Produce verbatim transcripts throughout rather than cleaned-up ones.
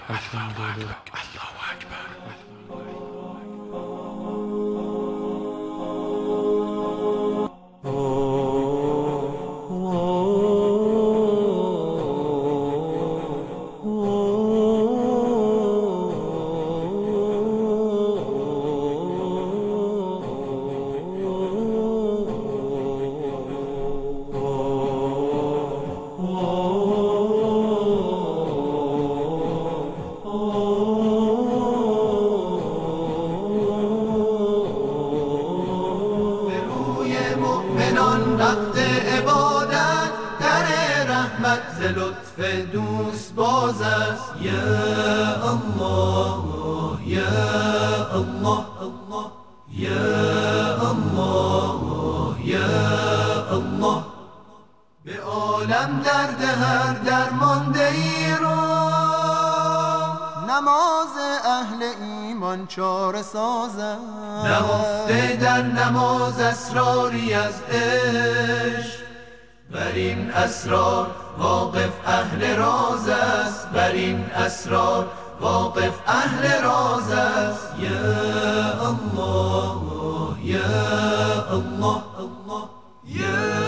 الحمدلله. الله اکبر. وقت عبادت در رحمت ز لطف دوست باز است. یا الله یا الله یا الله یا الله. به عالم درد هر درمانده ای رو نماز اهل ایمان چاره سازد. نهفته در نماز اسراری از عشق، بر این اسرار واقف اهل راز است. بر این اسرار واقف اهل راز است. یا الله یا الله یا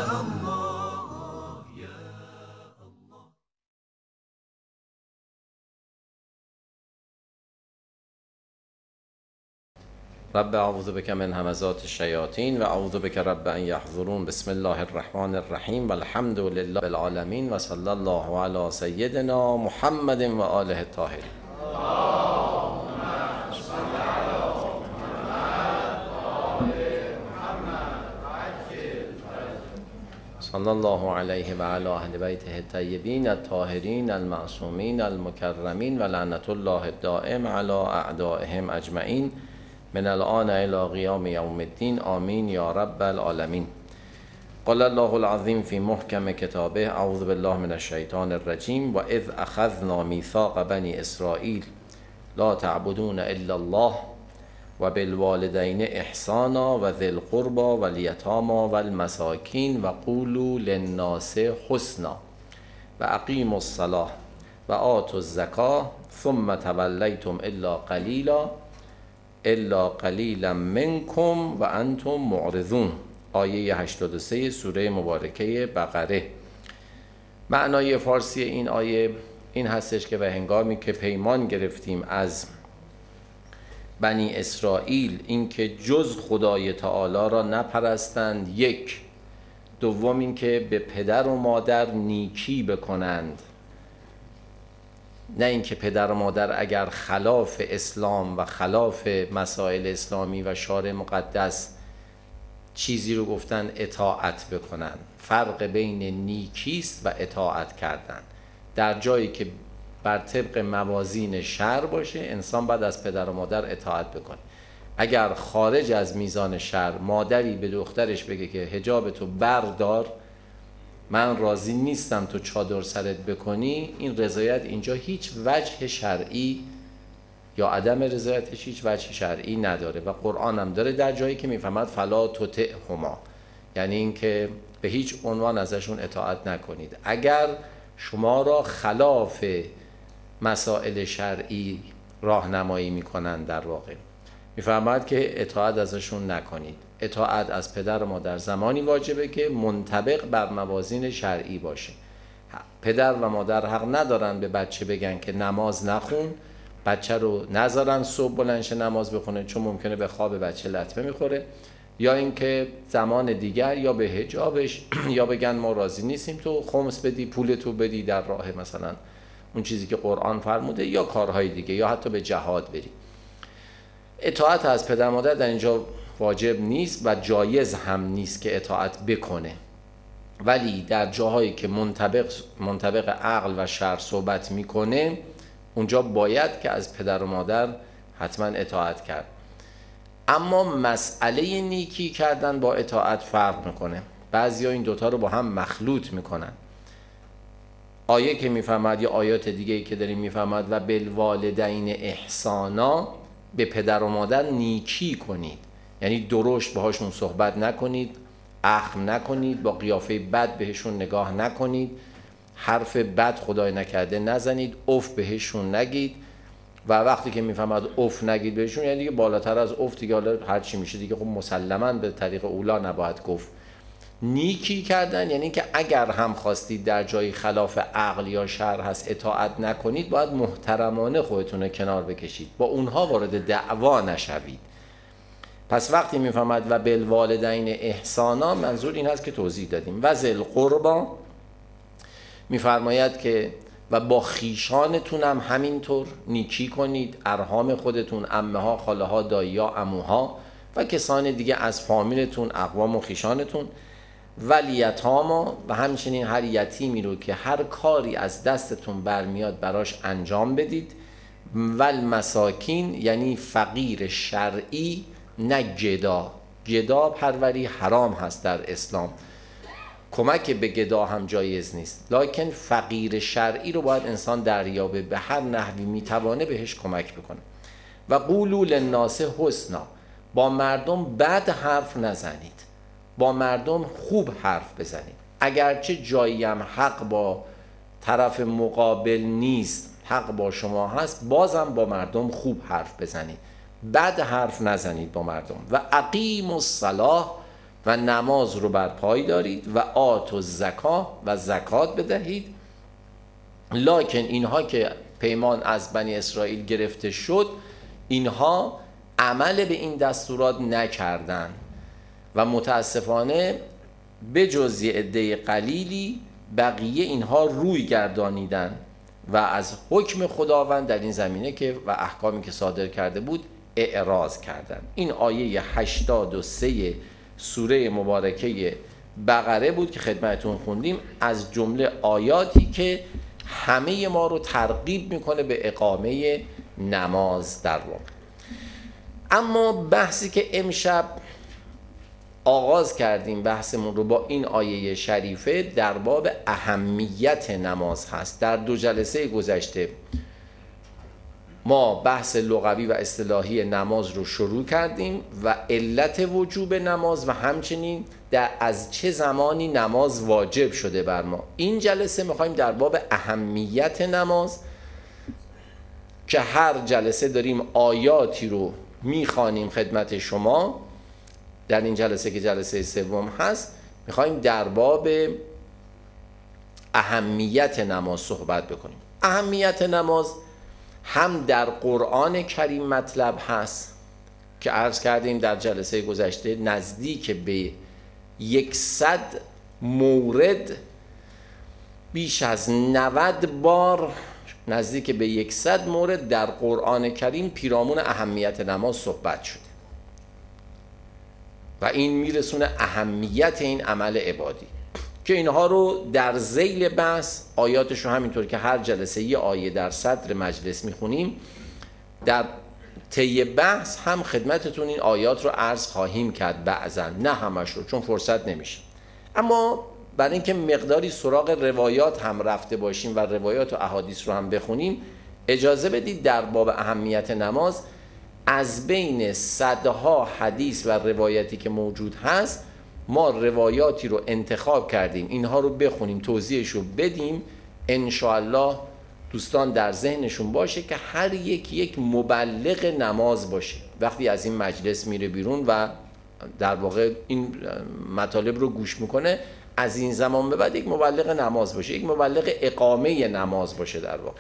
رب اعوذ بک من همزات الشیاطین و اعوذ بک رب ان یحضرون. بسم الله الرحمن الرحیم و الحمد لله بالعالمین و صلی الله علی سیدنا محمد و آله الطاهرین. صلی الله علیه و علی اهل بیته الطیبین الطاهرین المعصومین المکرمین و لعنت الله الدائم علی اعدائهم اجمعین من الان الى قیام یوم الدین. آمین یا رب العالمین. قال الله العظیم فی محکم کتابه اعوذ بالله من الشیطان الرجیم و اذ اخذنا میثاق بنی اسرائیل لا تعبدون الا الله و بالوالدین احسانا و ذی القربى و الیتامی و المساکین و قولوا للناس حسنا و اقیموا الصلاة و آتوا الزکاة ثم تولیتم الا قلیلا الا قلیلا منکم و انتم معرضون. آیه هشتاد و سه سوره مبارکه بقره. معنای فارسی این آیه این هستش که به هنگامی که پیمان گرفتیم از بنی اسرائیل اینکه جز خدای تعالی را نپرستند، یک. دوم اینکه به پدر و مادر نیکی بکنند، نه اینکه پدر و مادر اگر خلاف اسلام و خلاف مسائل اسلامی و شارع مقدس چیزی رو گفتن اطاعت بکنن. فرق بین نیکیست و اطاعت کردن. در جایی که بر طبق موازین شرع باشه انسان بعد از پدر و مادر اطاعت بکنه. اگر خارج از میزان شرع مادری به دخترش بگه که حجاب تو بردار، من راضی نیستم تو چادر سرت بکنی، این رضایت اینجا هیچ وجه شرعی یا عدم رضایتش هیچ وجه شرعی نداره و قرآن هم داره در جایی که میفهمد فلا تطعهما، یعنی اینکه به هیچ عنوان ازشون اطاعت نکنید. اگر شما را خلاف مسائل شرعی راهنمایی میکنن در واقع میفهمد که اطاعت ازشون نکنید. اطاعت از پدر و مادر زمانی واجبه که منطبق بر موازین شرعی باشه. پدر و مادر حق ندارن به بچه بگن که نماز نخون، بچه رو نذارن صبح بلنش نماز بخونه چون ممکنه به خواب بچه لطمه میخوره، یا اینکه زمان دیگر یا به حجابش یا بگن ما راضی نیستیم تو خمس بدی، پولتو بدی در راه مثلا اون چیزی که قرآن فرموده، یا کارهای دیگه، یا حتی به جهاد بری. اطاعت از پدر مادر در اینجا واجب نیست و جایز هم نیست که اطاعت بکنه، ولی در جاهایی که منطبق منطبق عقل و شرع صحبت میکنه اونجا باید که از پدر و مادر حتما اطاعت کرد. اما مسئله نیکی کردن با اطاعت فرق میکنه. بعضیا این دوتا رو با هم مخلوط میکنن. آیه که میفهمد یا آیات دیگه که داریم میفهمد و بالوالدین احسانا، به پدر و مادر نیکی کنید، یعنی درشت باهاشون صحبت نکنید، اخم نکنید، با قیافه بد بهشون نگاه نکنید، حرف بد خدای نکرده نزنید، اف بهشون نگید و وقتی که میفهمد اف نگید بهشون یعنی دیگه بالاتر از اف دیگه حالا هر چی میشه دیگه خب مسلماً به طریق اولا نباید گفت. نیکی کردن یعنی که اگر هم خواستید در جایی خلاف عقل یا شرع هست اطاعت نکنید، باید محترمانه خودتون رو کنار بکشید، با اونها وارد دعوا نشوید. پس وقتی میفهمد و بالوالدین احسانا، منظور این هست که توضیح دادیم. و ذل قربا میفرماید که و با خیشانتون هم همینطور نیکی کنید، ارحام خودتون، عمه ها، خاله ها، دایی ها، عموها و کسان دیگه از فامیلتون، اقوام و خیشانتون. ولیتاما و همچنین هر یتیمی رو که هر کاری از دستتون برمیاد براش انجام بدید. والمساکین یعنی فقیر شرعی، نه گدا. گدا پروری حرام هست در اسلام، کمک به گدا هم جایز نیست، لکن فقیر شرعی رو باید انسان دریابه، به هر نحوی میتوانه بهش کمک بکنه. و قولوا للناس حسنا، با مردم بد حرف نزنید، با مردم خوب حرف بزنید. اگرچه جایی هم حق با طرف مقابل نیست، حق با شما هست، بازم با مردم خوب حرف بزنید، بد حرف نزنید با مردم. و اقیموا الصلاة و نماز رو بر پای دارید. و آتوا الزکاة و زکات بدهید. لکن اینها که پیمان از بنی اسرائیل گرفته شد، اینها عمل به این دستورات نکردند و متاسفانه به جز یه عده قلیلی بقیه اینها روی گردانیدن و از حکم خداوند در این زمینه که و احکامی که صادر کرده بود اعراض کردند. این آیه هشتاد و سه سوره مبارکه بقره بود که خدمتتون خوندیم، از جمله آیاتی که همه ما رو ترغیب میکنه به اقامه نماز در واقع. اما بحثی که امشب آغاز کردیم بحثمون رو با این آیه شریفه در باب اهمیت نماز هست. در دو جلسه گذشته ما بحث لغوی و اصطلاحی نماز رو شروع کردیم و علت وجوب نماز و همچنین در از چه زمانی نماز واجب شده بر ما. این جلسه میخوایم در باب اهمیت نماز که هر جلسه داریم آیاتی رو میخوانیم خدمت شما، در این جلسه که جلسه سوم هست میخوایم در باب اهمیت نماز صحبت بکنیم. اهمیت نماز هم در قرآن کریم مطلب هست که عرض کردیم در جلسه گذشته نزدیک به یکصد مورد، بیش از نود بار نزدیک به یکصد مورد در قرآن کریم پیرامون اهمیت نماز صحبت شده و این میرسونه اهمیت این عمل عبادی که اینها رو در ذیل بحث آیاتش رو همینطور که هر جلسه یه آیه در صدر مجلس میخونیم، در طی بحث هم خدمتتون این آیات رو عرض خواهیم کرد بعضا، نه همش رو چون فرصت نمیشه. اما برای اینکه مقداری سراغ روایات هم رفته باشیم و روایات و احادیث رو هم بخونیم، اجازه بدید در باب اهمیت نماز از بین صدها حدیث و روایتی که موجود هست ما روایاتی رو انتخاب کردیم، اینها رو بخونیم، توضیحش رو بدیم، انشاءالله دوستان در ذهنشون باشه که هر یک یک مبلغ نماز باشه وقتی از این مجلس میره بیرون و در واقع این مطالب رو گوش میکنه، از این زمان به بعد یک مبلغ نماز باشه، یک مبلغ اقامه نماز باشه. در واقع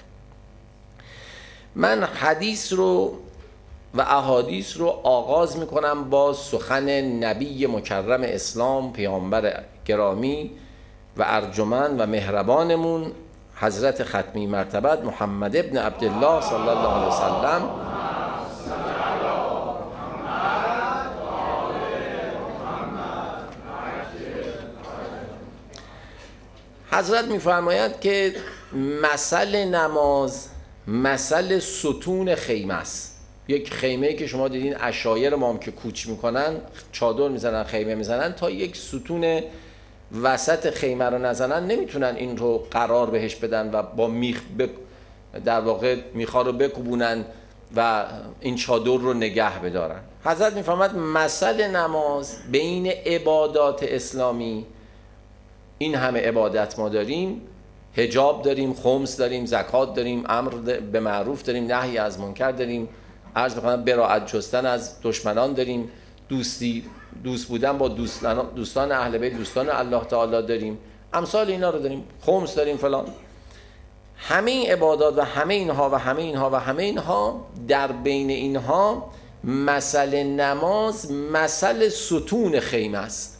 من حدیث رو و احادیث رو آغاز میکنم با سخن نبی مکرم اسلام، پیامبر گرامی و ارجمند و مهربانمون حضرت ختمی مرتبت محمد ابن عبدالله صلی الله علیه وسلم. حضرت میفرماید که مثل نماز مثل ستون خیمه است. یک خیمه که شما دیدین عشایر ما هم که کوچ میکنن چادر میزنن، خیمه میزنن، تا یک ستون وسط خیمه رو نزنن نمیتونن این رو قرار بهش بدن و با میخ بک... در واقع میخا رو بکوبونن و این چادر رو نگه بدارن. حضرت میفرماید مثل نماز بین عبادات اسلامی، این همه عبادت ما داریم، حجاب داریم، خمس داریم، زکات داریم، امر به معروف داریم، نهی از منکر داریم، عرض بکنم براءت جستن از دشمنان داریم، دوستی دوست بودن با دوستان دوستان اهل بیت، دوستان الله تعالی داریم، امثال اینا رو داریم، خمس داریم فلان. همه این عبادات و همه اینها و همه اینها و همه اینها در بین اینها مسئله نماز مسئله ستون خیمه است.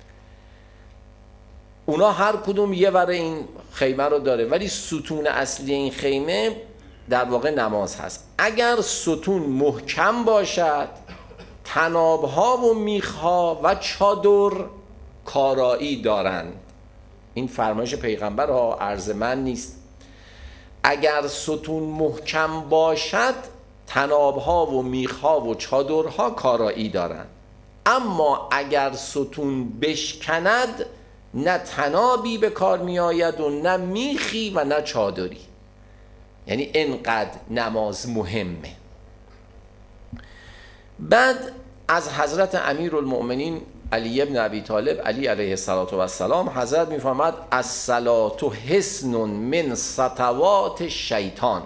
اونا هر کدوم یه ور این خیمه رو داره، ولی ستون اصلی این خیمه در واقع نماز هست. اگر ستون محکم باشد، طناب‌ها و میخ‌ها و چادر کارایی دارند. این فرمایش پیغمبر ها، عرض من نیست. اگر ستون محکم باشد، طناب‌ها و میخ‌ها و چادرها کارایی دارند. اما اگر ستون بشکند، نه طنابی به کار می آید و نه میخی و نه چادری. یعنی انقدر نماز مهمه. بعد از حضرت امیرالمؤمنین علی ابن ابی طالب علی علیه السلام حضرت میفرماد الصلاة حصن من سطوات شیطان.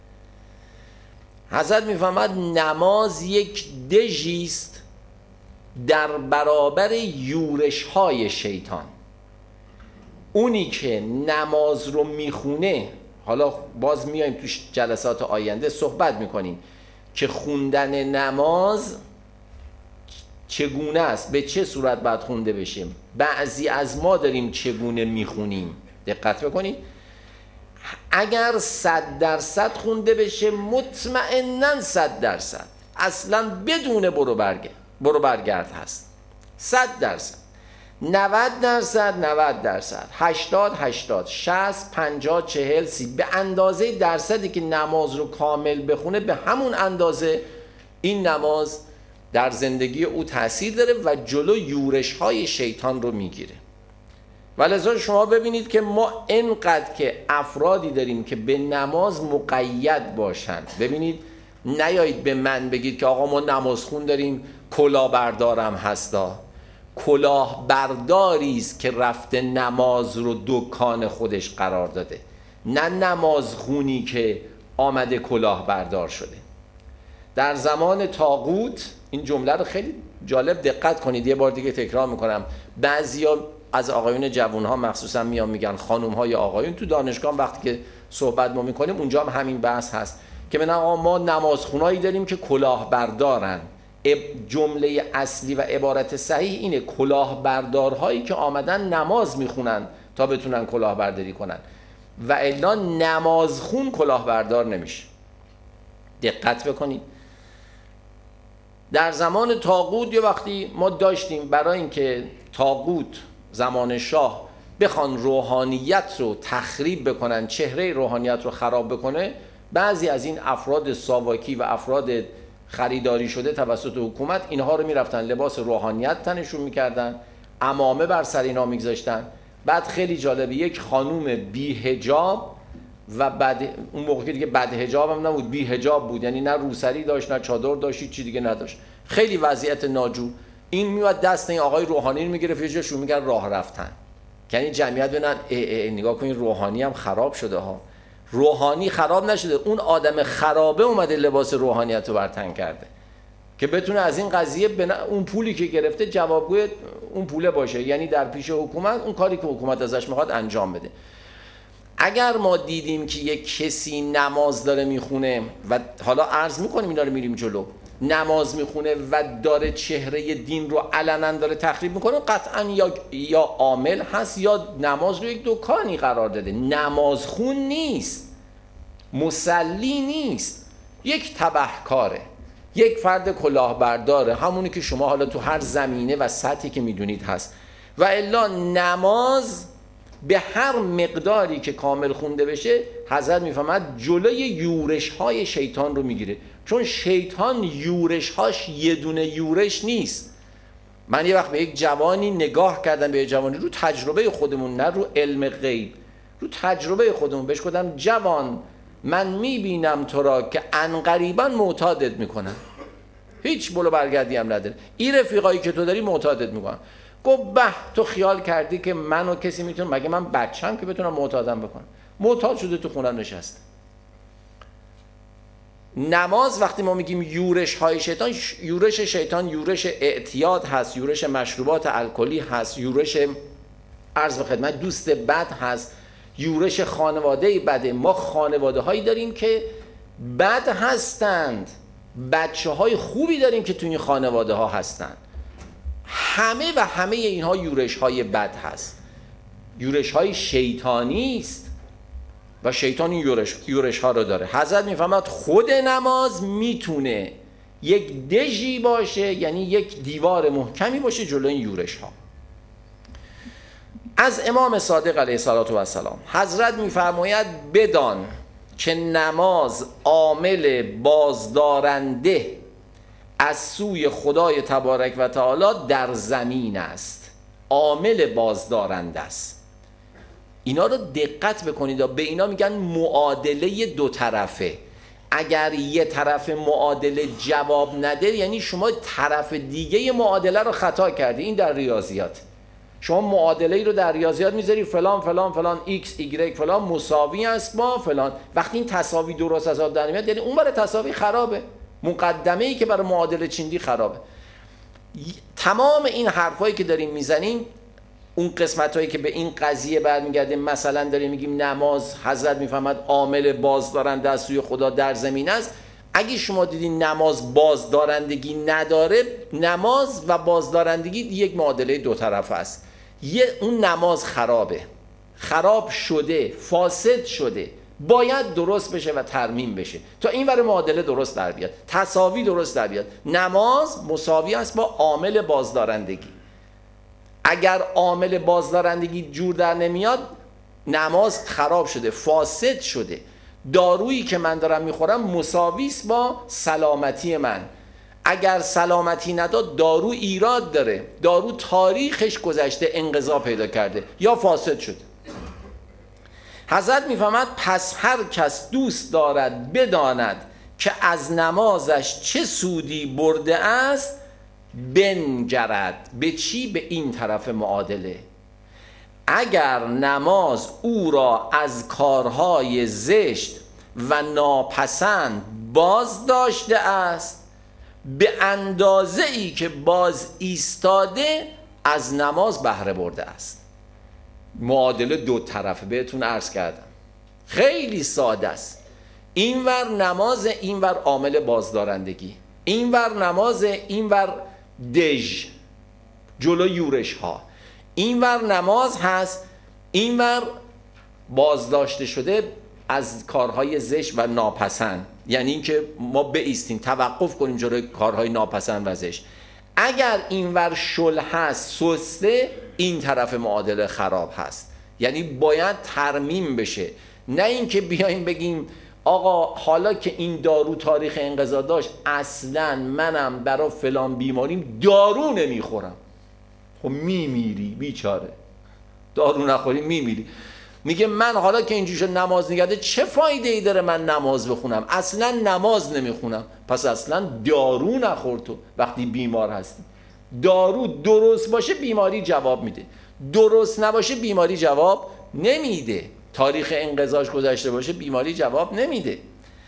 حضرت میفرماد نماز یک دژی است در برابر یورش های شیطان. اونی که نماز رو میخونه، حالا باز میایم تو جلسات آینده صحبت میکنیم که خوندن نماز چگونه است، به چه صورت باید خونده بشه. بعضی از ما داریم چگونه میخونیم، دقت بکنید. اگر صد درصد خونده بشه مطمئناً صد درصد، اصلا بدون برو برگرد برو برگرد هست. صد درصد، نود درصد، نود درصد، هشتاد هشتاد، شصت پنجاه چهل سی، به اندازه درصدی که نماز رو کامل بخونه به همون اندازه این نماز در زندگی او تأثیر داره و جلو یورش های شیطان رو میگیره. ولذا شما ببینید که ما انقدر که افرادی داریم که به نماز مقید باشند. ببینید، نیایید به من بگید که آقا ما نمازخون داریم، کلاهبردارم هستا. کلاهبرداری است که رفته نماز رو دکان خودش قرار داده، نه نمازخونی که آمده کلاهبردار شده. در زمان طاغوت، این جمله رو خیلی جالب دقت کنید، یه بار دیگه تکرار میکنم. بعضیا از آقایون جوانها مخصوصا میان میگن، خانوم‌ها یا آقایون، تو دانشگاه وقتی که صحبت ما میکنیم اونجا هم همین بحث هست که من آقا ما نمازخونایی داریم که کلاهبردارن. جمله اصلی و عبارت صحیح اینه، کلاهبردارهایی که آمدن نماز میخونن تا بتونن کلاهبرداری کنن، و الا نمازخون کلاهبردار نمیشه. دقت بکنید. در زمان طاغوت یه وقتی ما داشتیم، برای اینکه طاغوت زمان شاه بخوان روحانیت رو تخریب بکنن، چهره روحانیت رو خراب بکنه، بعضی از این افراد ساواکی و افراد خریداری شده توسط حکومت، اینها رو میرفتن لباس روحانیت تنشون میکردن، عمامه بر سر اینا میگذاشتن. بعد خیلی جالبه، یک خانوم بی حجاب و بعد اون موقع که دیگه بد حجاب هم نبود، بی حجاب بود، یعنی نه روسری داشت نه چادر داشت، چی دیگه نداشت، خیلی وضعیت ناجور. این میاد دست این آقای روحانی رو میگرفت، یه جاشون میگن راه رفتن، یعنی جمعیت ببینن ای ای نگاه کنین روحانی هم خراب شده ها. روحانی خراب نشده، اون آدم خرابه اومده لباس روحانیت رو برتن کرده که بتونه از این قضیه بنا... اون پولی که گرفته جوابگوی اون پوله باشه، یعنی در پیش حکومت اون کاری که حکومت ازش میخواد انجام بده. اگر ما دیدیم که یک کسی نماز داره میخونه و حالا عرض میکنیم اینا رو میریم جلو، نماز میخونه و داره چهره دین رو علنا داره تخریب میکنه، قطعا یا یا عامل هست یا نماز رو یک دکانی قرار داده. نمازخون نیست، مصلی نیست، یک تبهکاره، یک فرد کلاهبرداره، همونی که شما حالا تو هر زمینه و سطحی که میدونید هست. و الا نماز به هر مقداری که کامل خونده بشه، حضرت میفهمد جلوی یورش های شیطان رو میگیره، چون شیطان یورش هاش یه دونه یورش نیست. من یه وقت به یک جوانی نگاه کردم، به یک جوانی، رو تجربه خودمون، نه رو علم غیب، رو تجربه خودمون، بهش گفتم جوان من میبینم تو را که عنقریبا معتادت میکنن، هیچ بلو برگردی هم نداره، این رفیقایی که تو داری معتادت میکنن. گفت به تو خیال کردی که منو کسی میتونه، مگه من بچم که بتونم معتادم بکنم؟ معتاد شده تو خونه نشسته. نماز وقتی ما میگیم یورش های شیطان، یورش شیطان یورش اعتیاد هست، یورش مشروبات الکلی هست، یورش عرض به خدمت دوست بد هست، یورش خانواده بده. ما خانواده هایی داریم که بد هستند، بچه های خوبی داریم که توی این خانواده ها هستند. همه و همه اینها یورش های بد هست، یورش های شیطانی است و شیطان این یورش, یورش ها رو داره. حضرت میفهمد خود نماز میتونه یک دژی باشه، یعنی یک دیوار محکمی باشه جلوی این یورش ها. از امام صادق علیه السلام حضرت میفرماید بدان که نماز عامل بازدارنده از سوی خدای تبارک و تعالی در زمین است. عامل بازدارنده است. اینا رو دقت بکنید، به اینا میگن معادله دو طرفه. اگر یه طرف معادله جواب نده یعنی شما طرف دیگه معادله رو خطا کردی. این در ریاضیات، شما معادله ای رو در ریاضیات میذاری فلان فلان فلان x y فلان مساوی است با فلان. وقتی این تساوی درست از آب در میاد یعنی اون برای تساوی خرابه، مقدمه ای که برای معادله چیندی خرابه. تمام این حرفایی که داریم میزنیم، اون قسمت هایی که به این قضیه برمیگرده، مثلا داریم میگیم نماز حضرت میفهمد عامل بازدارنده از سوی خدا در زمین است. اگه شما دیدین نماز بازدارندگی نداره، نماز و بازدارندگی یک معادله دو طرف است. یه اون نماز خرابه، خراب شده، فاسد شده، باید درست بشه و ترمیم بشه تا این ور معادله درست در بیاد، تساوی درست در بیاد. نماز مساوی است با عامل بازدارندگی. اگر عامل بازدارندگی جور در نمیاد، نماز خراب شده، فاسد شده. دارویی که من دارم میخورم مساوی است با سلامتی من. اگر سلامتی نداد دارو ایراد داره، دارو تاریخش گذشته، انقضا پیدا کرده یا فاسد شده. حضرت میفهمد پس هر کس دوست دارد بداند که از نمازش چه سودی برده است، بنگرد. به چی؟ به این طرف معادله. اگر نماز او را از کارهای زشت و ناپسند باز داشته است، به اندازه ای که باز ایستاده از نماز بهره برده است. معادله دو طرفه بهتون عرض کردم، خیلی ساده است. اینور نماز، اینور عامل بازدارندگی، اینور نماز، اینور دژ جلو یورش ها. اینور نماز هست، اینور بازداشته شده از کارهای زشت و ناپسند، یعنی اینکه ما بایستیم، توقف کنیم جلوی کارهای ناپسند و زشت. اگر اینور شل هست، سسته، این طرف معادله خراب هست، یعنی باید ترمیم بشه. نه اینکه بیایم بگیم آقا حالا که این دارو تاریخ انقضا داشت، اصلا منم برای فلان بیماریم دارو نمیخورم. خب میمیری بیچاره، دارو نخوری میمیری. میگه من حالا که اینجوری شد نماز نگرده، چه فایده ای داره من نماز بخونم؟ اصلا نماز نمیخونم. پس اصلا دارو نخور تو وقتی بیمار هستی. دارو درست باشه بیماری جواب میده، درست نباشه بیماری جواب نمیده. تاریخ انقضاش گذشته باشه بیماری جواب نمیده.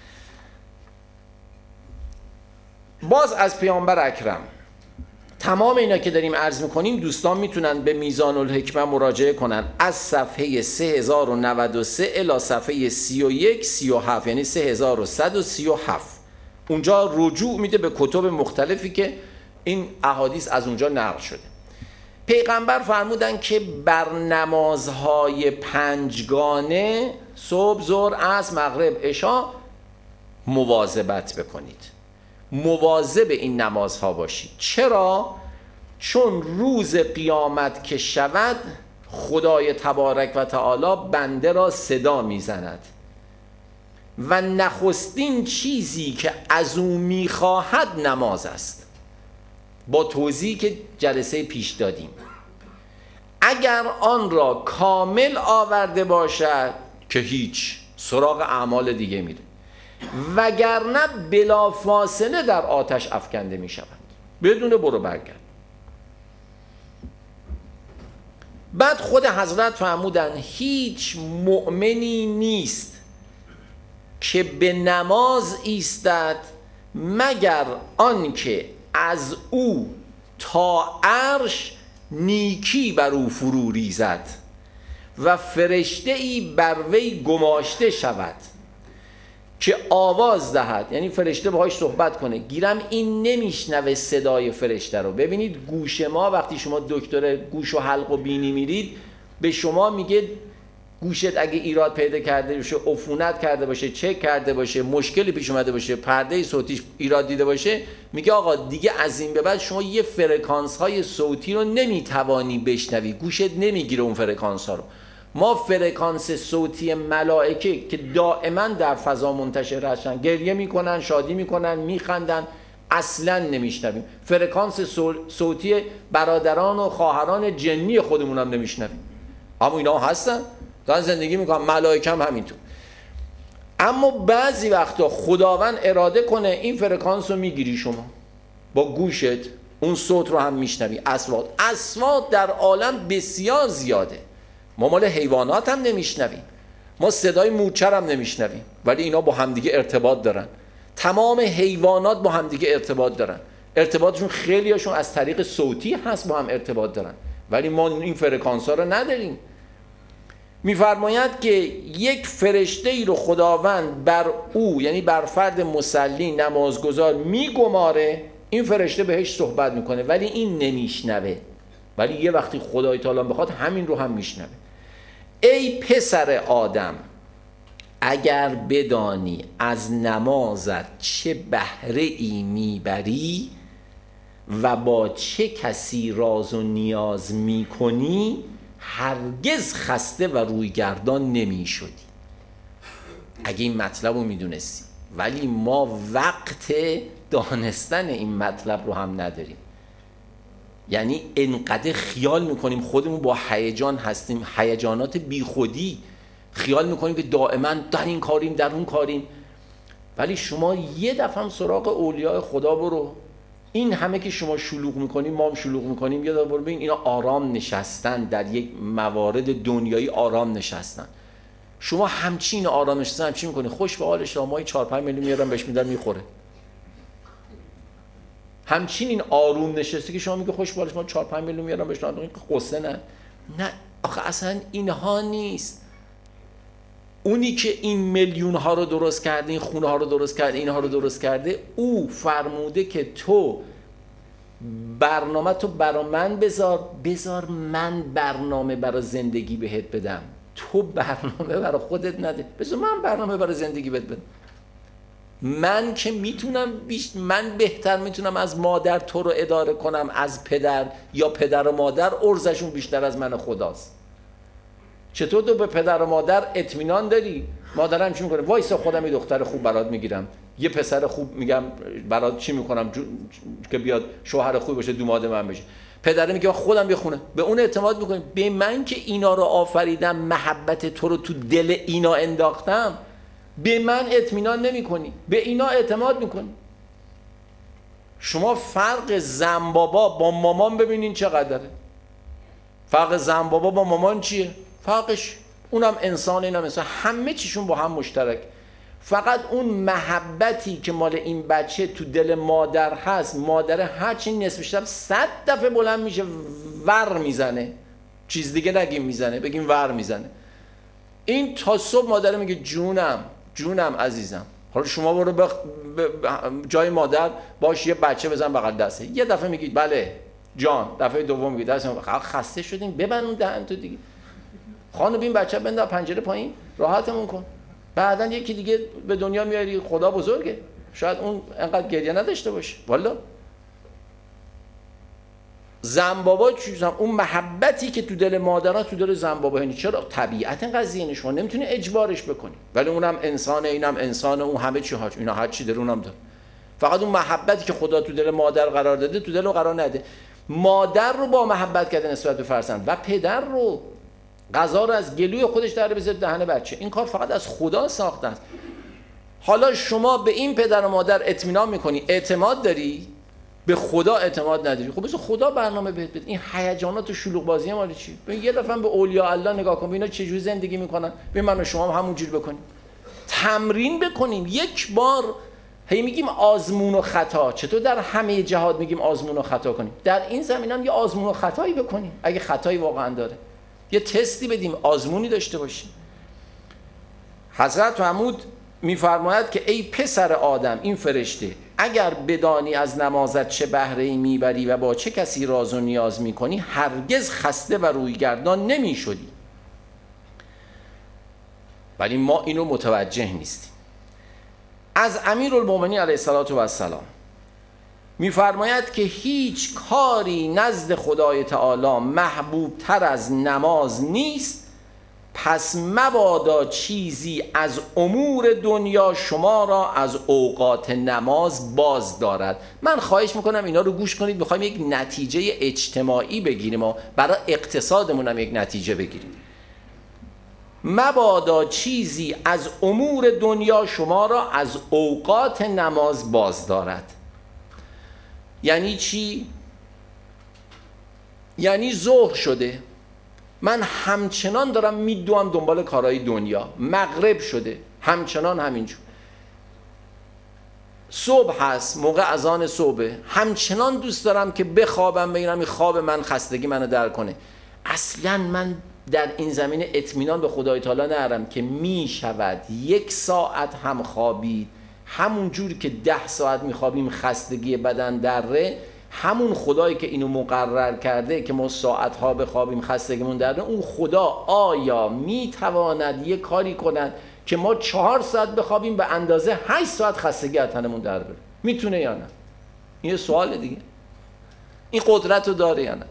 باز از پیامبر اکرم تمام اینا که داریم عرض میکنیم دوستان میتونن به میزان الحکمه مراجعه کنن، از صفحه سه هزار و نود و سه الی صفحه سی و یک سی و هفت، یعنی سه هزار و صد و سی و هفت. اونجا رجوع میده به کتب مختلفی که این احادیث از اونجا نقل شده. پیغمبر فرمودن که بر نمازهای پنجگانه صبح، ظهر، عصر، مغرب، عشا مواظبت بکنید، مواظب این نمازها باشید. چرا؟ چون روز قیامت که شود خدای تبارک و تعالی بنده را صدا میزند و نخستین چیزی که از او میخواهد نماز است، با توضیحی که جلسه پیش دادیم. اگر آن را کامل آورده باشد که هیچ، سراغ اعمال دیگه میره، وگرنه بلا فاصله در آتش افکنده می شود بدون برو برگرد. بعد خود حضرت فرمودن هیچ مؤمنی نیست که به نماز ایستد مگر آنکه از او تا عرش نیکی بر او فرو ریزد و فرشته ای بر وی گماشته شود که آواز دهد، یعنی فرشته باهاش صحبت کنه. گیرم این نمیشنوه صدای فرشته رو. ببینید گوش ما وقتی شما دکتر گوش و حلق و بینی میرید به شما میگه گوشت اگه ایراد پیدا کرده باشه، عفونت کرده باشه، چک کرده باشه، مشکلی پیش اومده باشه، پرده صوتیش ایراد دیده باشه، میگه آقا دیگه از این به بعد شما یه فرکانس های صوتی رو نمیتوانی بشنوی، گوشت نمیگیره اون فرکانس ها رو. ما فرکانس صوتی ملائکه که دائما در فضا منتشر هستن، گریه میکنن، شادی میکنن، میخندن، اصلا نمیشنویم. فرکانس صوتی برادران و خواهران جنی خودمون هم نمیشنویم، اما اینا هستن، دارن زندگی میکنن. ملائکه هم همینطور. اما بعضی وقتا خداوند اراده کنه این فرکانس رو میگیری شما با گوشت، اون صوت رو هم میشنوی. اصوات اصوات در عالم بسیار زیاده. ما مال حیوانات هم نمیشنویم، ما صدای مورچه هم نمیشنویم، ولی اینا با همدیگه ارتباط دارن. تمام حیوانات با همدیگه ارتباط دارن. ارتباطشون خیلی هاشون از طریق صوتی هست، با هم ارتباط دارن، ولی ما این فرکانس ها رو نداریم. میفرماید که یک فرشته ای رو خداوند بر او، یعنی بر فرد مصلی نمازگزار میگماره، این فرشته بهش صحبت میکنه ولی این نمیشنوه، ولی یه وقتی خدای تعالی بخواد همین رو هم میشنوه. ای پسر آدم اگر بدانی از نمازت چه بهره ای میبری و با چه کسی راز و نیاز میکنی، هرگز خسته و رویگردان نمی شدی. اگه این مطلب رو میدونستی، ولی ما وقت دانستن این مطلب رو هم نداریم. یعنی انقدر خیال میکنیم خودمون با هیجان هستیم، هیجانات بی خودی، خیال میکنیم که دائما در این کاریم در اون کاریم. ولی شما یه دفعه هم سراغ اولیاء خدا برو، این همه که شما شلوغ میکنیم ما هم شلوغ میکنیم، یه دفعه برو ببین اینا آرام نشستن، در یک موارد دنیایی آرام نشستن. شما همچین آرام نشستن همچین میکنی، خوش به حالش، ماهی چهار پنج میلیون میارن بهش میدن میخوره. همچین این آروم نشسته که شما میگه خوش به حالش، ما چهار پنج میلیون میارن بهش میدن، قصه نه. نه آخه اصلا اینها نیست. اونی که این میلیون ها رو درست کرده، این خونه ها رو درست کرده، اینها رو درست کرده، او فرموده که تو برنامه تو برا من بذار، بذار من برنامه برا زندگی بهت بدم. تو برنامه برا خودت نده، بذار من برنامه برا زندگی بهت بدم. من که میتونم بیش، من بهتر میتونم از مادر تو رو اداره کنم از پدر، یا پدر و مادر ارزشون بیشتر از من خداست. چطور تو به پدر و مادر اطمینان داری؟ مادرم چی میکنه؟ وایسا خودم یه دختر خوب برات میگیرم، یه پسر خوب میگم برات چی میکنم که بیاد شوهر خوب باشه، دوماد من بشه. پدر میگه خودم بخونه، به اون اعتماد میکنی. به من که اینا رو آفریدم، محبت تو رو تو دل اینا انداختم، به من اطمینان نمیکنی، به اینا اعتماد میکنی. شما فرق زنبابا با مامان ببینین چقدره. فرق زنبابا با مامان چیه؟ فرقش اونم انسان اینم انسان، همه چیشون با هم مشترک. فقط اون محبتی که مال این بچه تو دل مادر هست، مادر هرچی نصفش هم صد دفعه بلند میشه ور میزنه، چیز دیگه نگیم میزنه، بگیم ور میزنه. این تا صبح مادر میگه جونم جونم عزیزم. حالا شما برو بخ... ب... جای مادر باش یه بچه بزن بغل دسته، یه دفعه میگید بله جان، دفعه دوم میگید دستم خسته شدیم، ببند اون دهن تو دیگه، خانم بین بچه بنداز پنجره پایین، راحتمون کن. بعداً یکی دیگه به دنیا میاری، خدا بزرگه، شاید اون انقدر گریه نداشته باشه. والا زنبابا چیزام، اون محبتی که تو دل مادرها تو دل زنبابا هست. چرا؟ طبیعت این قضیه، شما نمیتونی اجبارش بکنی، ولی اونم انسانه، اینم انسانه، اون همه چی هاش، اینا هر چی داره اونم داره. فقط اون محبتی که خدا تو دل مادر قرار داده تو دل رو قرار نده. مادر رو با محبت کرده نسبت به فرزند، و پدر رو غذا رو از گلوی خودش در بذاره دهن بچه. این کار فقط از خدا ساخته است. حالا شما به این پدر و مادر اطمینان میکنی، اعتماد داری، به خدا اعتماد نداری، خب بذار خدا برنامه بهت بده. این هیجانات و شلوغ بازی مال چی؟ یه دفعه به اولیاء الله نگاه کن، اینا چجوری زندگی میکنن، ببین من و شما هم همونجوری بکنیم. تمرین بکنیم. یک بار هی میگیم آزمون و خطا، چطور در همه جهات میگیم آزمون و خطا کنیم؟ در این زمینه هم یه آزمون و خطایی بکنیم اگه خطایی واقعا داره، یه تستی بدیم، آزمونی داشته باشیم. حضرت محمود میفرماید که ای پسر آدم، این فرشته، اگر بدانی از نمازت چه بهره ای میبری و با چه کسی راز و نیاز میکنی، هرگز خسته و رویگردان نمیشدی. ولی ما اینو متوجه نیستیم. از امیرالمومنین علیه السلام میفرماید که هیچ کاری نزد خدای تعالی محبوب تر از نماز نیست، پس مبادا چیزی از امور دنیا شما را از اوقات نماز باز دارد. من خواهش میکنم اینا رو گوش کنید، میخوایم یک نتیجه اجتماعی بگیریم و برای اقتصادمون هم یک نتیجه بگیریم. مبادا چیزی از امور دنیا شما را از اوقات نماز باز دارد. یعنی چی؟ یعنی ظهر شده، من همچنان دارم میدوام دنبال کارهای دنیا. مغرب شده، همچنان همینجور. صبح هست، موقع اذان صبح، همچنان دوست دارم که بخوابم، بگیرم این خواب من خستگی منو در کنه. اصلا من در این زمینه اطمینان به خدای تعالی ندارم که می شود یک ساعت هم خوابید، همون جور که ده ساعت میخوابیم خستگی بدن دره، همون خدایی که اینو مقرر کرده که ما ساعتها بخوابیم خستگیمون دره، اون خدا آیا میتواند یک کاری کند که ما چهار ساعت بخوابیم به اندازه هشت ساعت خستگی از تنمون در بره؟ میتونه یا نه؟ این سوال دیگه. این قدرت رو داره یا نه؟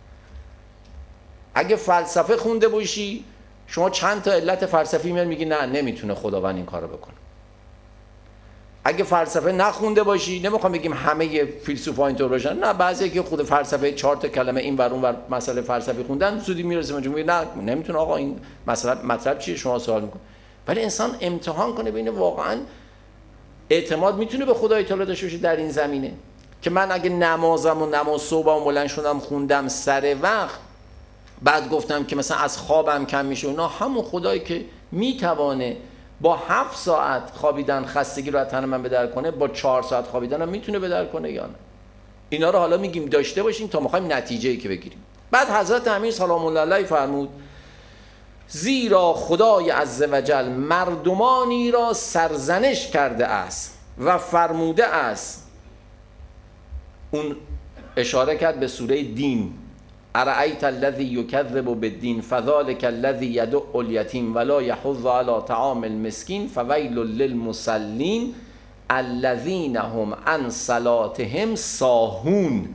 اگه فلسفه خونده باشی، شما چند تا علت فلسفی میاد میگی نه نمیتونه خداوند این کارو بکنه. اگه فلسفه نخونده باشی، نمیخوام بگیم همه فیلسوفا اینطور باشن، نه، بعضی که خود فلسفه چهار تا کلمه این ور اون ور مسئله فلسفی خوندن زودی میرسه اونجا میگه نه نمیتونه آقا این مسئله مطلب چیه، شما سوال میکنه. ولی انسان امتحان کنه ببینه واقعا اعتماد میتونه به خدای تعالی داشته باشه در این زمینه که من اگه نمازم و نماز صبحم بلند شدم خوندم سر وقت، بعد گفتم که مثلا از خوابم کم میشه، اونا همون خدایی که میتوانه با هفت ساعت خوابیدن خستگی رو از تن من بدر کنه، با چهار ساعت خوابیدن هم میتونه بدر کنه یا نه؟ اینا رو حالا میگیم داشته باشیم تا میخوایم نتیجه‌ای که بگیریم. بعد حضرت امیر سلام الله علیه فرمود زیرا خدای عزوجل مردمانی را سرزنش کرده است و فرموده است، اون اشاره کرد به سوره دین، ارأیت الذی یکذب بالدین فذلک الذی یدع الیتیم ولا یحض علی طعام المسکین فویل للمصلین الذین هم عن صلاتهم ساهون.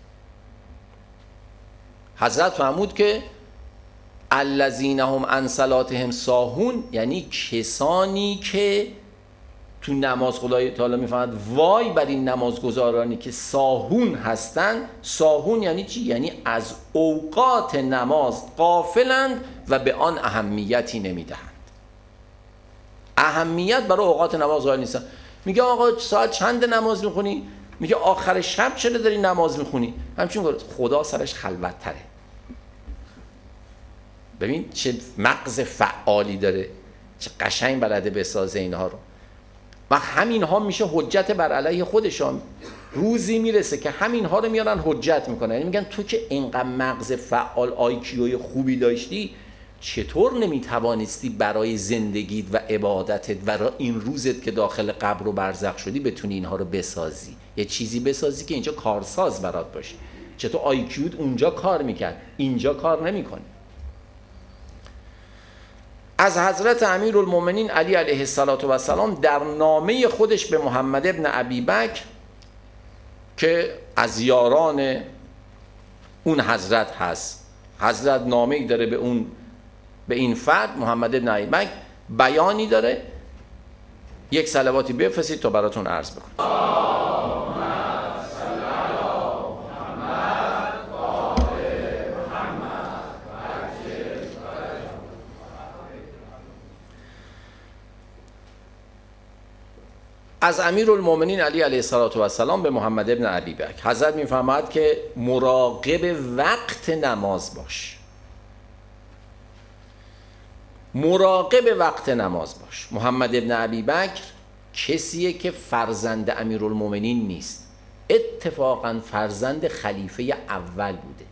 حضرت فرمود که الذین هم عن صلاتهم ساهون یعنی کسانی که تو نماز خدای تعالی میفهمد وای بر این نمازگزارانی که ساهون هستند. ساهون یعنی چی؟ یعنی از اوقات نماز غافلند و به آن اهمیتی نمیدهند. اهمیت برای اوقات نماز قائل نیستن. میگه آقا ساعت چند نماز میخونی؟ میگه آخر شب چرا داری نماز میخونی؟ همچنین خدا سرش خلوت تره. ببین چه مغز فعالی داره، چه قشنگ بلده بسازه اینها رو. و همین ها میشه حجت بر علیه خودشان. روزی میرسه که همین ها رو میارن حجت میکنن، یعنی میگن تو که اینقدر مغز فعال آیکیوی خوبی داشتی، چطور نمیتوانستی برای زندگیت و عبادتت و این روزت که داخل قبر و برزخ شدی بتونی اینها رو بسازی، یه چیزی بسازی که اینجا کارساز برات باشه. چطور آیکیوت اونجا کار میکرد اینجا کار نمیکنه؟ از حضرت امیرالمومنین علی علیه السلام در نامه خودش به محمد ابن ابی بکر که از یاران اون حضرت هست، حضرت نامه‌ای داره به اون به این فرد محمد ابن ابی بکر، بیانی داره. یک صلواتی بفرستید تا براتون عرض بکنم. از امیرالمومنین علی علیه السلام به محمد ابن ابی بکر، حضرت میفرماید که مراقب وقت نماز باش، مراقب وقت نماز باش. محمد ابن ابی بکر کسیه که فرزند امیرالمومنین نیست، اتفاقا فرزند خلیفه اول بوده.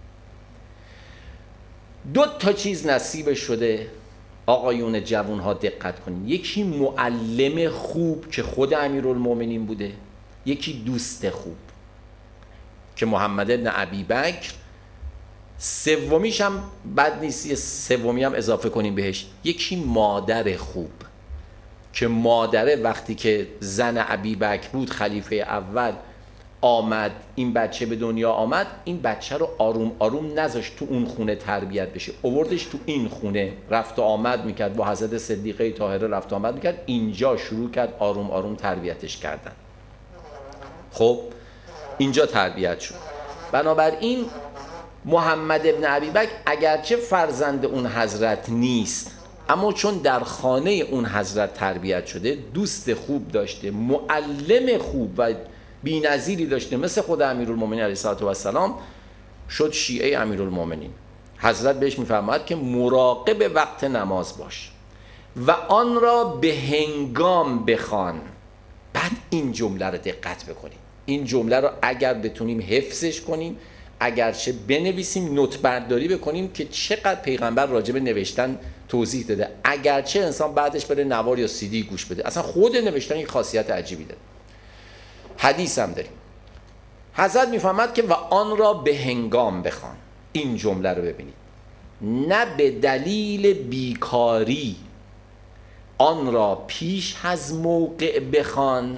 دو تا چیز نصیب شده. آقایون جوان ها دقت کنید، یکی معلم خوب که خود امیرالمومنین بوده، یکی دوست خوب که محمد ابن ابی بکر، سومیش هم بد نیست، یه سومی هم اضافه کنیم بهش، یکی مادر خوب که مادره وقتی که زن ابی بکر بود خلیفه اول آمد، این بچه به دنیا آمد، این بچه رو آروم آروم نذاشت تو اون خونه تربیت بشه، آوردش تو این خونه، رفت و آمد میکرد با حضرت صدیقه طاهره، رفت و آمد میکرد، اینجا شروع کرد آروم آروم تربیتش کردن. خب اینجا تربیت شد. بنابراین محمد ابن ابی بکر اگرچه فرزند اون حضرت نیست، اما چون در خانه اون حضرت تربیت شده، دوست خوب داشته، معلم خوب و بی‌نظیری داشته مثل خود امیرالمومنین علیه السلام، شد شیعه امیرالمومنین. حضرت بهش میفرماید که مراقب وقت نماز باش و آن را به هنگام بخوان. بعد این جمله رو دقت بکنیم، این جمله رو اگر بتونیم حفظش کنیم، اگرچه بنویسیم، نوت برداری بکنیم که چقدر پیغمبر راجع به نوشتن توضیح داده، اگرچه انسان بعدش بره نوار یا سیدی گوش بده، اصلا خود نوشتن یک خاصیت عجیبی داره. حدیث هم داریم، حضرت میفهمد که و آن را به هنگام بخوان. این جمله رو ببینید، نه به دلیل بیکاری آن را پیش از موقع بخوان،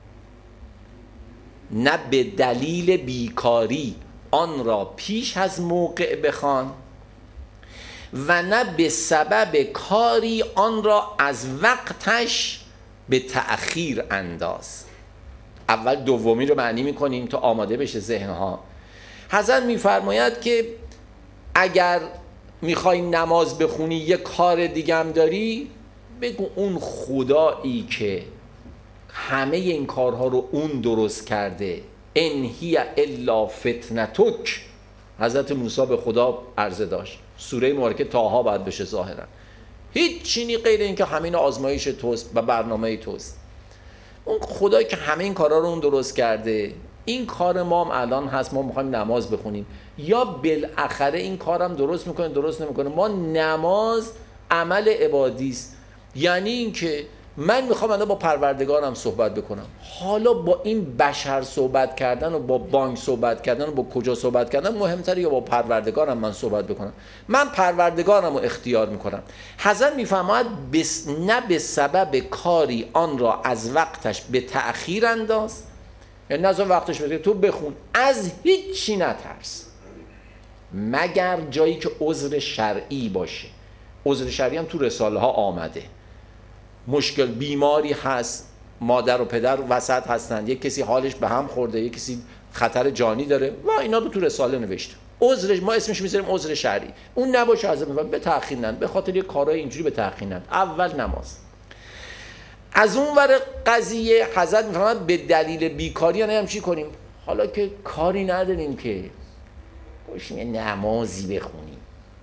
نه به دلیل بیکاری آن را پیش از موقع بخوان و نه به سبب کاری آن را از وقتش به تأخیر انداز. اول دومی رو معنی میکنیم تا آماده بشه ذهنها. حضرت میفرماید که اگر میخوای نماز بخونی یه کار دیگه هم داری، بگو اون خدایی که همه این کارها رو اون درست کرده، ان هی الا فتنتک. حضرت موسی به خدا عرضه داشت، سوره مبارکه طه باید بشه ظاهرا، هیچ چیزی غیر این که همین آزمایش توست و برنامه توست. اون خدایی که همه این کارا رو اون درست کرده، این کار ما هم الان هست، ما میخوایم نماز بخونیم، یا بالاخره این کارم درست میکنه درست نمیکنه. ما نماز عمل عبادی است، یعنی این که من میخوام الان با پروردگارم صحبت بکنم، حالا با این بشر صحبت کردن و با بانک صحبت کردن و با کجا صحبت کردن مهمتره یا با پروردگارم من صحبت بکنم؟ من پروردگارم رو اختیار میکنم. حضرت میفرماید بس نه به سبب کاری آن را از وقتش به تأخیر انداز، یعنی نذار وقتش بده، تو بخون، از هیچی نترس مگر جایی که عذر شرعی باشه. عذر شرعی هم تو رساله ها آمده، مشکل بیماری هست، مادر و پدر وسط هستند، یک کسی حالش به هم خورده، یک کسی خطر جانی داره و اینا رو تو رساله نوشته. عذرش ما اسمش میذاریم عذر شرعی، اون نباشه از به تأخیر نند، به خاطر یه کارهای اینجوری به تأخیر نند. اول نماز. از اون ور قضیه حضرت میفهمد به دلیل بیکاری یعنی هم چی کنیم؟ حالا که کاری نداریم که باشیم یه نمازی بخونیم،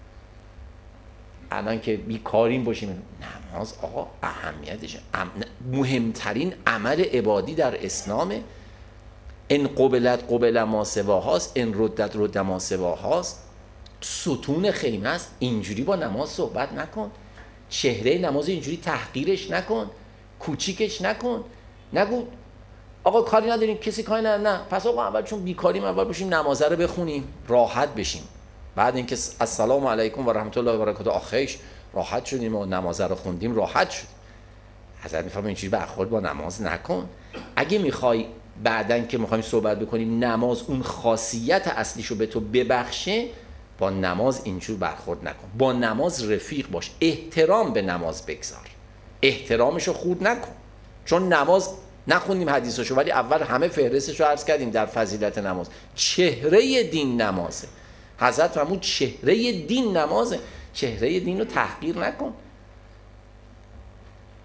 الان که بیکاریم باشیم. نماز آقا اهمیتش مهمترین عمل عبادی در اسلامه. ان قبلت قبل ما سواهاست، ان ردت رد ما سواهاست. ستون خیمه است. اینجوری با نماز صحبت نکن، چهره نماز اینجوری تحقیرش نکن، کوچیکش نکن. نگو آقا کاری نداریم، کسی کاری نداره. نه، پس آقا اول چون بیکاریم اول باشیم نماز رو بخونیم، راحت بشیم. بعد اینکه السلام علیکم و رحمت الله و برکاته آخیش راحت شدیم و نماز رو خوندیم، راحت شد. حضرت میفهمه اینجوری برخورد با نماز نکن. اگه میخوای بعدن که میخوایم صحبت بکنیم نماز اون خاصیت اصلیشو به تو ببخشه، با نماز اینجور برخورد نکن. با نماز رفیق باش، احترام به نماز بگذار، احترامشو خورد نکن. چون نماز نخوندیم حدیثشو، ولی اول همه فهرستشو عرض کردیم در فضیلت نماز. چهره دین نمازه. حضرت فرمود چهره دین نمازه، چهره دین رو تحقیر نکن.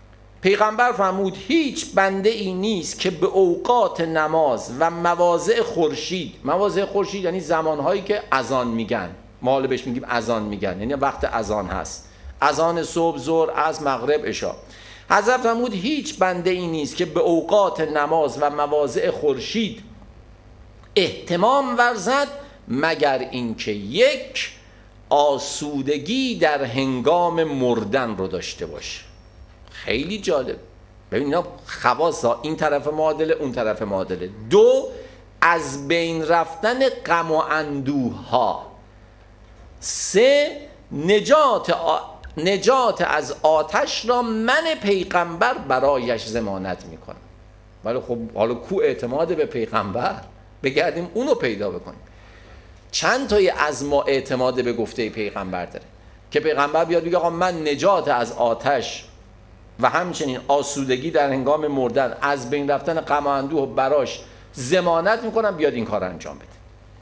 پیغمبر فرمود هیچ بنده ای نیست که به اوقات نماز و مواضع خورشید، مواضع خورشید یعنی زمانهایی که اذان میگن، ما حالا بهش میگیم اذان میگن، یعنی وقت اذان هست، اذان صبح، ظهر، عصر، مغرب، عشا. حضرت فرمود هیچ بنده ای نیست که به اوقات نماز و مواضع خورشید اهتمام ورزد مگر اینکه یک آسودگی در هنگام مردن رو داشته باشه. خیلی جالب. ببین اینا خواصا، این طرف معادله اون طرف معادله. دو، از بین رفتن غم و اندوه ها. سه، نجات آ... نجات از آتش را من پیغمبر برایش ضمانت میکنم. ولی خب حالا کو اعتماد به پیغمبر؟ بگردیم اونو پیدا بکنیم. چند تای از ما اعتماد به گفته پیغمبر داره که پیغمبر بیاد بگه آقا من نجات از آتش و همچنین آسودگی در هنگام مردن، از بین رفتن غم و اندوه براش ضمانت میکنم، بیاد این کار انجام بده.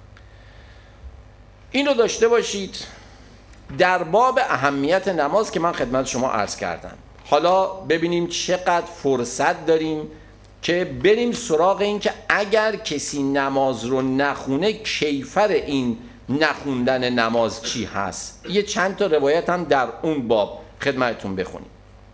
اینو داشته باشید در باب اهمیت نماز که من خدمت شما عرض کردم. حالا ببینیم چقدر فرصت داریم که بریم سراغ این که اگر کسی نماز رو نخونه کیفر این نخوندن نماز چی هست. یه چند تا روایت هم در اون باب خدمتتون بخونیم.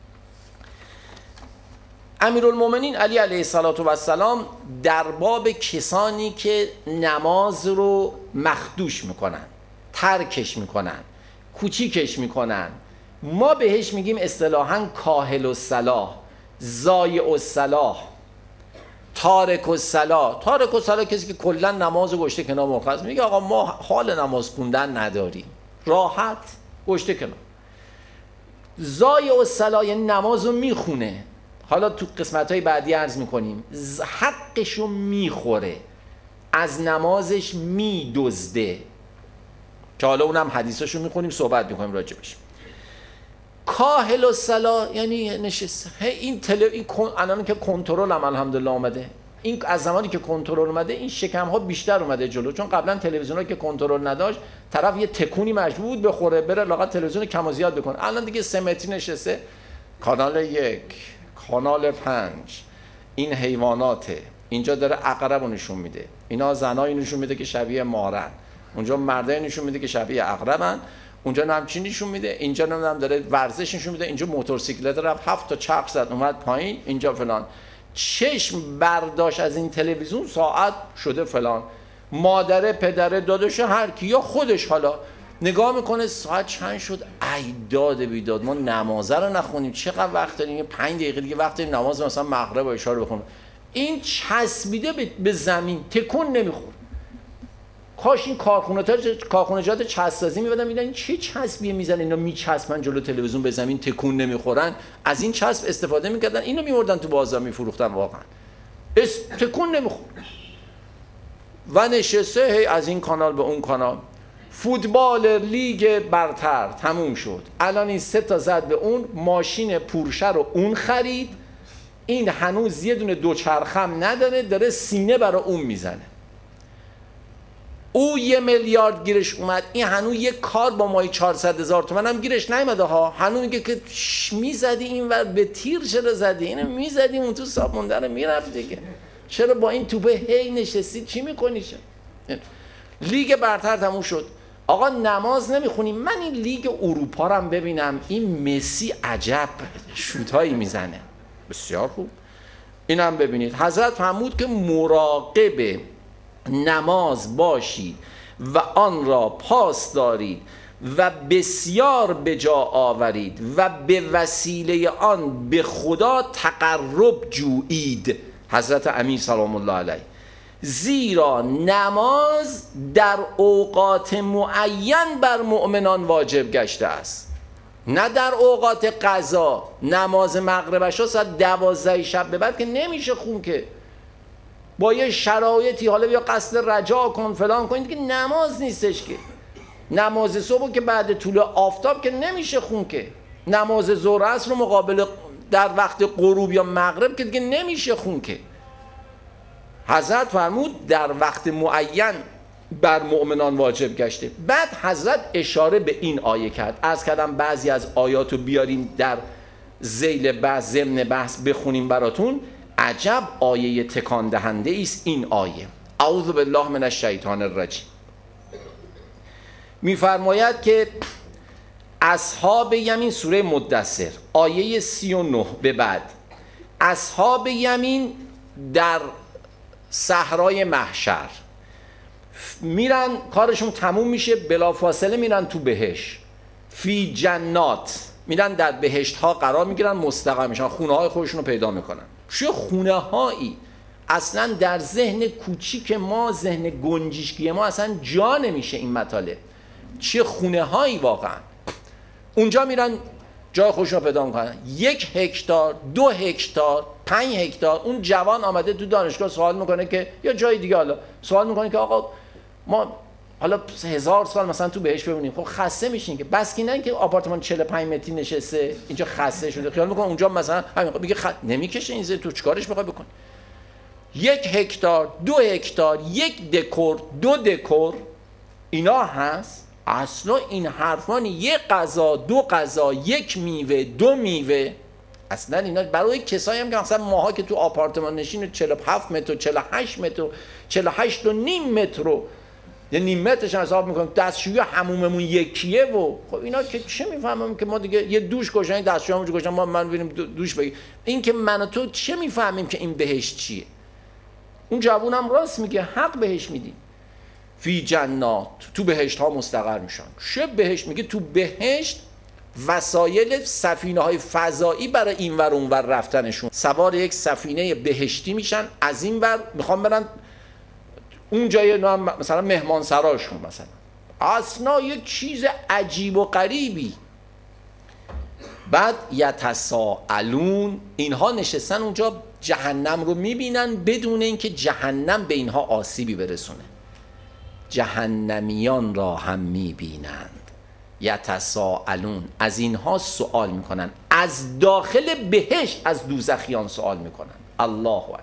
امیرالمومنین علی علیه السلام در باب کسانی که نماز رو مخدوش میکنن، ترکش میکنن، کوچیکش میکنن، ما بهش میگیم اصطلاحاً کاهل الصلاح، ضایع الصلاح، تارک الصلاح. تارک الصلاح کسی که کلا نماز رو گشته کنار، مرخص، میگه آقا ما حال نماز خوندن نداریم، راحت گشته کنار. ضایع الصلاح یعنی نماز رو میخونه، حالا تو قسمت‌های بعدی عرض میکنیم، حقشو میخوره، از نمازش میدزده، که حالا اونم حدیثاشو میخونیم، صحبت میکنیم راجبش. کاهل الصلاح یعنی نشسته. این تله این الان که کنترل هم الحمدلله اومده، این از زمانی که کنترل اومده این شکم ها بیشتر اومده جلو، چون قبلا تلویزیون ها که کنترل نداشت طرف یه تکونی مجبور بود بخوره بره لاغت تلویزیون کم و زیاد بکنه. الان دیگه سه متری نشسته، کانال یک، کانال پنج، این حیواناته، اینجا داره عقرب رو نشون میده، اینا زنایی نشون میده که شبیه مارن، اونجا مردای نشون میده که شبیه عقربن، اونجا همچین نشون میده، اینجا نمیدونم داره ورزش نشون میده، اینجا موتورسیکلت رفت هفت تا چرخ زد اومد پایین، اینجا فلان. چشم برداشت از این تلویزیون ساعت شده فلان، مادره، پدره، داداش، هر کی یا خودش حالا نگاه میکنه ساعت چند شد، ای داد بیداد ما نمازه رو نخونیم، چقدر وقت داریم، پنج دقیقه دیگه وقت داریم نماز مثلا مغرب و عشا رو بخونیم. این چسبیده به زمین، تکون نمیخوره. کاش این کارخونجات چسب‌سازی می‌بدن میدن این چه چسبیه میزنن اینا میچسبن جلو تلویزیون به زمین تکون نمیخورن، از این چسب استفاده میکردن، اینو میوردن تو بازار میفروختن، واقعا اس تکون نمیخوره. و نشسته هی از این کانال به اون کانال. فوتبال لیگ برتر تموم شد، الان این سه تا زد به اون، ماشین پورشه رو اون خرید، این هنوز یه دونه دوچرخم نداره، داره سینه برای اون میزنه. او یه میلیارد گیرش اومد، این هنوز یه کار با مای چهارصد هزار تومن هم گیرش نیومده ها، هنوز میگه که میزدی این ور به تیر، چرا زدی اینو، میزدی اون تو صابونده رو میرفت دیگه، چرا با این توپه هی نشستی، چی میکنی؟ لیگ برتر تموم شد، آقا نماز نمیخونیم. من این لیگ اروپا رو هم ببینم، این مسی عجب شوتایی میزنه، بسیار خوب، این هم ببینید. حضرت فرمود که مراقب نماز باشید و آن را پاس دارید و بسیار به جا آورید و به وسیله آن به خدا تقرب جویید. حضرت امیر سلام الله علیه. زیرا نماز در اوقات معین بر مؤمنان واجب گشته است، نه در اوقات قضا. نماز مغربش ها ساعت دوازده شب به بعد که نمیشه خون، که با یه شرایطی حالا بیا قصد رجا کن فلان کن، دیگه نماز نیستش. که نماز صبح که بعد طول آفتاب که نمیشه خون، که نماز ظهر عصر رو مقابل در وقت غروب یا مغرب که دیگه نمیشه خون. که حضرت فرمود در وقت معین بر مؤمنان واجب گشته. بعد حضرت اشاره به این آیه کرد، عرض کردم بعضی از آیات رو بیاریم در ذیل بحث ضمن بحث بخونیم براتون، عجب آیه تکان دهنده است این آیه. اعوذ بالله من الشیطان الرجیم. میفرماید که اصحاب یمین، سوره مدثر آیه سی و نه به بعد، اصحاب یمین در صحرای محشر میرن، کارشون تموم میشه، بلافاصله میرن تو بهشت، فی جنات، میرن در بهشت ها قرار میگیرن، مستقر میشن، خونه های خودشون رو پیدا میکنن. چه خونه هایی اصلا در ذهن کوچیک ما، ذهن گنجشکی ما اصلا جا نمیشه این مطالب. چه خونه هایی واقعا. اونجا میرن جای خودشون رو پیدا میکنن. یک هکتار، دو هکتار، پنج هکتار. اون جوان آمده تو دانشگاه سوال میکنه که، یا جای دیگه حالا سوال میکنه که آقا ما حالا هزار سال مثلا تو بهش بمونیم، خب خسته میشین که، بس که نه که آپارتمان چهل و پنج متری نشسته اینجا خسته شده، خیال میکنه اونجا مثلا همین میگه خ... نمیکشه این زیر، تو چیکارش میخوای بکنی؟ یک هکتار، دو هکتار، یک دکور، دو دکور، اینا هست. اصلا این حرفانی یک غذا، دو غذا، یک میوه، دو میوه، اصلا اینا برای کسایی هم که مثلا ماها که تو آپارتمان نشین چهل و هفت متر، چهل و هشت متر، چهل و هشت و نیم متر رو یه نیم مترش حساب میکنیم، دستشویی هموممون یکیه و خب اینا که چه میفهمم که ما دیگه یه دوش گوشن، دستشویی همونجا گوشن، ما من بریم دوش بگیم. این که من و تو چه میفهمیم که این بهشت چیه؟ اون جوونم راست میگه، حق بهش میدی. فی جنات، تو بهشت ها مستقر میشن. چه بهشت؟ میگه تو بهشت وسایل سفینه های فضایی برای این ور اون ور رفتنشون، سوار یک سفینه بهشتی میشن، از این ور میخوام برن اون جای مثلا مهمان سراشون، مثلا اصلا یک چیز عجیب و غریبی. بعد یتساءلون، اینها نشستن اونجا جهنم رو میبینن بدون اینکه جهنم به اینها آسیبی برسونه، جهنمیان را هم میبینند. یتساءلون، از اینها سوال میکنن، از داخل بهشت از دوزخیان سوال میکنن. الله اکبر.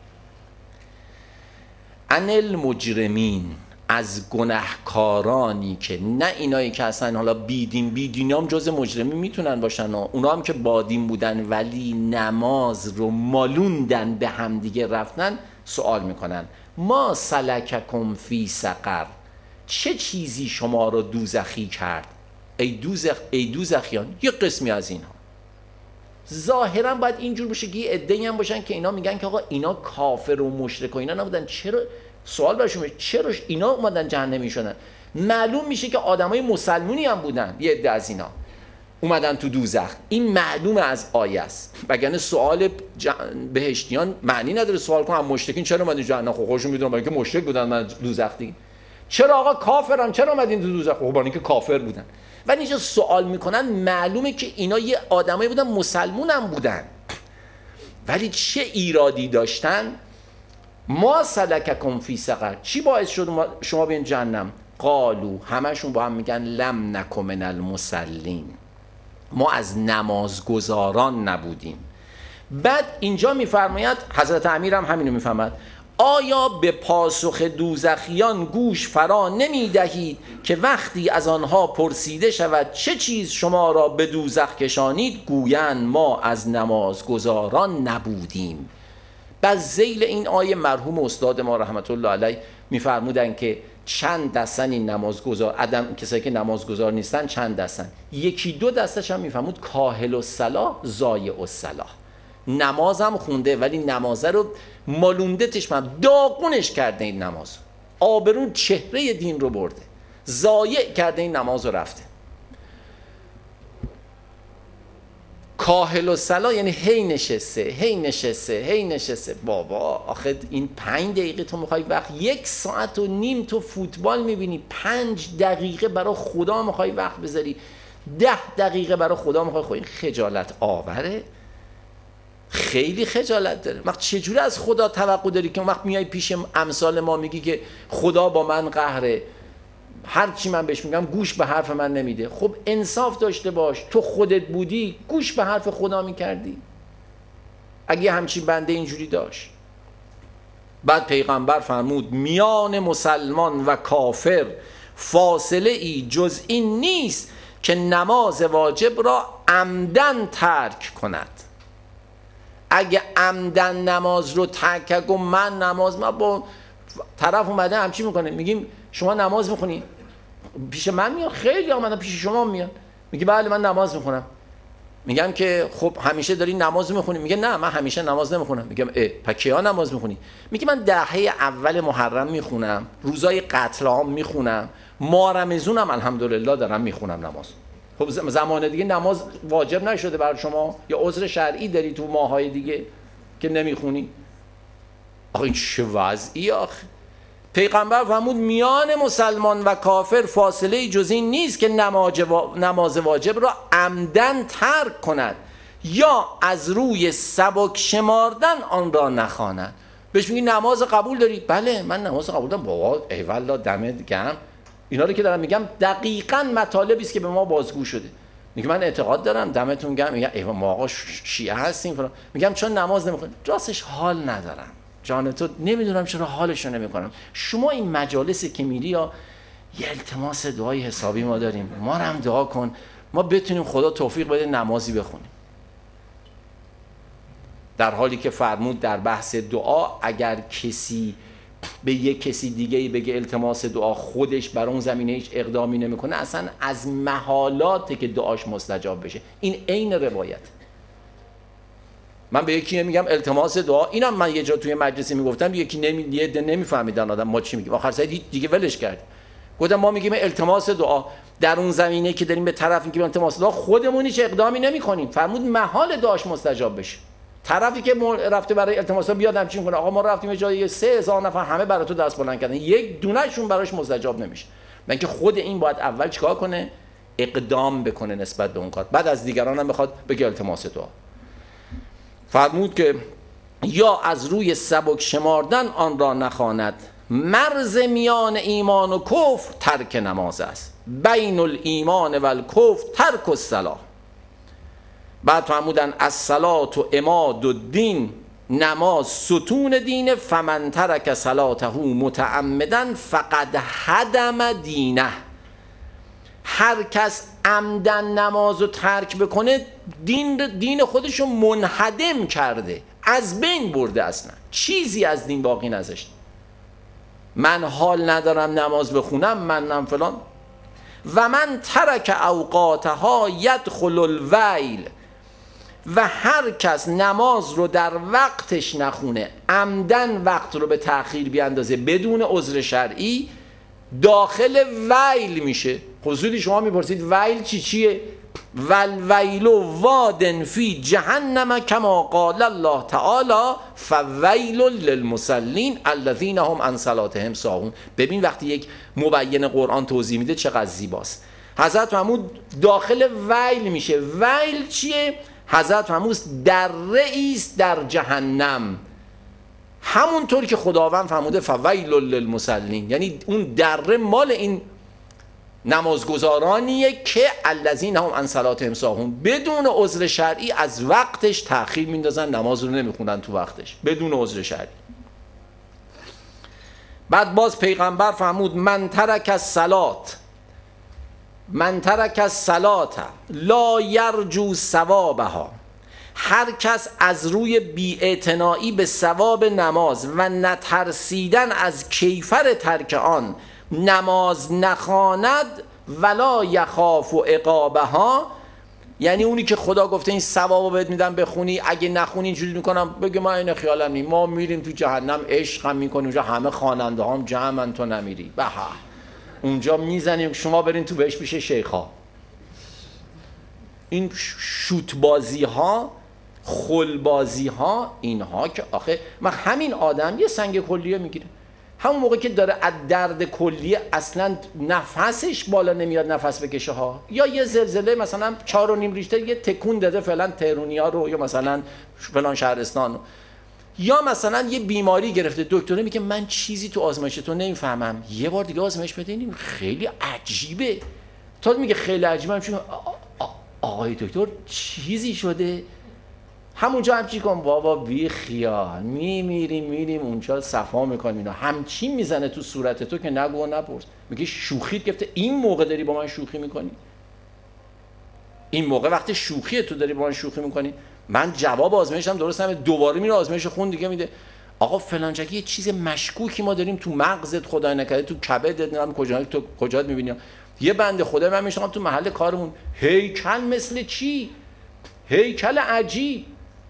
عن المجرمین، از گناهکارانی که نه اینایی که اصلا حالا بیدین، بیدین هم جز مجرمین میتونن باشن و اونا هم که بادین بودن ولی نماز رو مالوندن به همدیگه رفتن، سوال میکنن ما سلککم فی سقر، چه چیزی شما رو دوزخی کرد؟ ای دوزخ، ای دوزخیان. یه قسمی از اینها ظاهرا باید اینجور باشه که یه عده‌ای هم باشن که اینا میگن که آقا اینا کافر و مشرک و اینا نبودن، چرا سوال برشون میشه چرا اینا اومدن جهنمی شدن؟ معلوم میشه که آدمای مسلمونی هم بودن، یه عده از اینا اومدن تو دوزخ. این معلومه از آیه است، وگرنه سوال جه... بهشتیان معنی نداره. سوال کنم مشرکین چرا اومدین جهنم؟ خب خودشون میدونن برای اینکه مشرک بودن من دوزخ دیگه. چرا آقا کافرن چرا اومدین تو دوزخ؟ خب برای اینکه کافر بودن. ولی اینجا سوال میکنن، معلومه که اینا یه آدمایی بودن، مسلمون هم بودن، ولی چه ایرادی داشتن؟ ما سلککم فی سقر، چی باعث شد شما بیاین جهنم؟ قالو، همشون با هم میگن لم نک من المصلین، ما از نمازگزاران نبودیم. بعد اینجا میفرماید، حضرت امیر هم همینو میفهمد، آیا به پاسخ دوزخیان گوش فرا نمیدهید که وقتی از آنها پرسیده شود چه چیز شما را به دوزخ کشانید، گویند ما از نمازگزاران نبودیم. بعد ذیل این آیه مرحوم استاد ما رحمت الله علیه میفرمودن که چند دستن این نمازگزار، آدم کسایی که نمازگزار نیستن چند دستن؟ یکی دو دستش هم میفرمود کاهل الصلاة ضایع الصلاة، نمازم خونده ولی نمازه رو مالونده تشمم، داغونش کرده، این نماز آبرون چهره دین رو برده، ضایع کرده این نماز رو رفته. کاهل الصلاة یعنی هی نشسته هی نشسته هی نشسته. بابا آخه این پنج دقیقه تو میخوای وقت، یک ساعت و نیم تو فوتبال میبینی، پنج دقیقه برای خدا میخوای وقت بذاری، ده دقیقه برای خدا میخوای. خب این خجالت آوره، خیلی خجالت داره. وقت چجوری از خدا توقع داری که وقت میای پیش امثال ما میگی که خدا با من قهره، هر چی من بهش میگم گوش به حرف من نمیده؟ خب انصاف داشته باش، تو خودت بودی گوش به حرف خدا میکردی اگه همچین بنده اینجوری داشت. بعد پیغمبر فرمود میان مسلمان و کافر فاصله ای جز این نیست که نماز واجب را عمدن ترک کند. اگه عمدن نماز رو ترک کنه، من نماز، ما با طرف اومده همچی میکنه، میگیم شما نماز میخونی؟ پیش من میاد، خیلی آمدن پیش شما میاد، میگه بله من نماز میخونم. میگم که خب همیشه داری نماز میخونی؟ میگه نه من همیشه نماز نمیخونم. میگم اه پس کیا نماز میخونی؟ میگه من دهه اول محرم میخونم، روزای قتل عام میخونم، ماه رمضانم الحمدلله دارم میخونم نماز. خب زمان دیگه نماز واجب نشده بر شما یا عذر شرعی داری تو ماهای دیگه که نمیخونی؟ آخه این چه وضعی آخه؟ پیغمبر فرمود میان مسلمان و کافر فاصله جز این نیست که نماز واجب را عمدن ترک کند یا از روی سبک شماردن آن را نخواند. بهش میگی نماز قبول داری؟ بله من نماز قبول دارم. بابا ایوالا دمت گرم. اینا رو که دارم میگم دقیقاً مطالبی است که به ما بازگو شده. میگه من اعتقاد دارم دمتون گرم. میگه ای ما آقا شیعه هستیم فلان. میگم چون نماز نمیخونید؟ راستش حال ندارم. جان تو نمیدونم چرا حالشو نمیکنم. شما این مجالسی که میری یا یه التماس دعای حسابی ما داریم، ما هم دعا کن ما بتونیم خدا توفیق بده نمازی بخونیم. در حالی که فرمود در بحث دعا اگر کسی به یک کسی دیگه بگه التماس دعا، خودش بر اون زمینه هیچ اقدامی نمیکنه، اصلا از محالاته که دعاش مستجاب بشه. این عین روایت. من به یکی میگم التماس دعا، اینم من یه جا توی مجلسی میگفتم، یکی نمی یه نمیفهمیدن آدم ما چی میگیم، آخر سر دیگه ولش کرد. گفتم ما میگیم التماس دعا، در اون زمینه که داریم به طرفی که التماس دعا خودمون هیچ اقدامی نمیکنیم، فرمود محال دعاش مستجاب بشه. طرفی که رفته برای التماس بیاد همچین میکنه، آقا ما رفتیم یه جایی سه هزار نفر همه برای تو دست بلند کردن، یک دونهشون براش مستجاب نمیشه. من که خود این باید اول چیکار کنه؟ اقدام بکنه نسبت به اون کار، بعد از دیگران هم بخواد بگه التماس دعا. فرمود که یا از روی سبک شماردن آن را نخواند. مرز میان ایمان و کفر ترک نماز است، بین الایمان و الکفر ترک الصلاة. بعد فرمودن الصلاة و عماد الدین، نماز ستون دینه، فمن ترک صلاته متعمدا فقد هدم دینه. هر کس عمدن نماز رو ترک بکنه دین دین خودشو منهدم کرده، از بین برده، اصلا چیزی از دین باقی نذاشته. من حال ندارم نماز بخونم، منم فلان. و من ترک اوقاتها یدخل الویل، و هر کس نماز رو در وقتش نخونه، عمدن وقت رو به تأخیر بیاندازه بدون عذر شرعی، داخل ویل میشه. حضوری شما میپرسید ویل چی چیه؟ والویل وادن فی جهنم کما قال الله تعالی فویل للمصلین الذین هم عن صلاتهم ساهون. ببین وقتی یک مبین قرآن توضیح میده چقدر زیباست. حضرت محمود داخل ویل میشه. ویل چیه؟ حضرت محمود دره ایست در جهنم، همونطور که خداوند فرموده فویل للمصلین، یعنی اون دره مال این نمازگزارانیه که الذین هم عن صلاتهم ساهون، بدون عذر شرعی از وقتش تأخیر میندازن، نماز رو نمیخونن تو وقتش بدون عذر شرعی. بعد باز پیغمبر فرمود من ترک الصلات من ترک الصلات لا یرجو ثوابها. هر کس از روی بی‌اعتنایی به ثواب نماز و نترسیدن از کیفر ترک آن نماز نخواند ولا یخاف و عقابها، یعنی اونی که خدا گفته این ثوابو بهت میدم بخونی، اگه نخونی اینجوری میکنم، بگه من این خیالم نی، ما میریم تو جهنم عشق هم میکنیم، اونجا همه خواننده هم جمعن تو نمیری، بها اونجا میزنیم شما برین تو بهش پیش شیخا. این شوت بازی ها، خل بازی ها، اینها که آخه من همین آدم یه سنگ کلیه میگیره، همون موقع که داره از درد کلیه اصلا نفسش بالا نمیاد نفس بکشه ها، یا یه زلزله مثلا چهار و نیم ریشتر یه تکون داده فعلا تهرونیا رو یا مثلا فلان شهرستان رو، یا مثلا یه بیماری گرفته، دکتره میگه من چیزی تو آزمایش تو نمیفهمم، یه بار دیگه آزمایش بدین، خیلی عجیبه. تا میگه خیلی عجیبه، چون آقای دکتر چیزی شده، همونجا همچی کن بابا بی خیال، میمیریم میریم اونجا صفا میکنیم، اینا همچین میزنه تو صورت تو که نگو و نپرس. میگه شوخی گرفته، این موقع داری با من شوخی میکنی؟ این موقع وقت شوخیه، تو داری با من شوخی میکنی. من جواب آزمایشم درست همه، دوباره میره آزمایش خون دیگه میده، آقا فلان جایی یه چیز مشکوکی ما داریم تو مغزت، خدای نکرده تو کبدت، نمیدونم کجا تو کجات میبینی. یه بنده خدا من میشنم تو محل کارمون هیکل مثل چی؟ هیکل عجیب.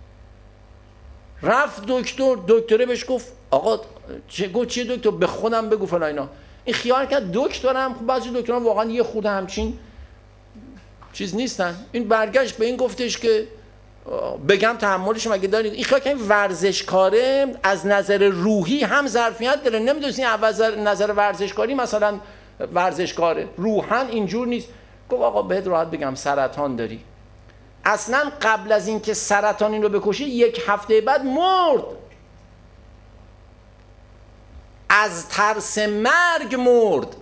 رفت دکتر، دکتره بهش گفت آقا چه گفت چیه دکتر؟ به خودم بگو فلان اینا. این خیال کرد دکترم، خب بعضی دکتران واقعا یه خود همچین چیز نیستن. این برگشت به این گفتش که بگم تحملش مگه دارید؟ این خیال کرد این ورزشکاره از نظر روحی هم ظرفیت داره، نمیدونید این از نظر ورزشکاری مثلا ورزشکاره، روحن اینجور نیست. گفت آقا بهت راحت بگم سرطان داری. اصلا قبل از اینکه سرطان این رو بکشه یک هفته بعد مرد، از ترس مرگ مرد.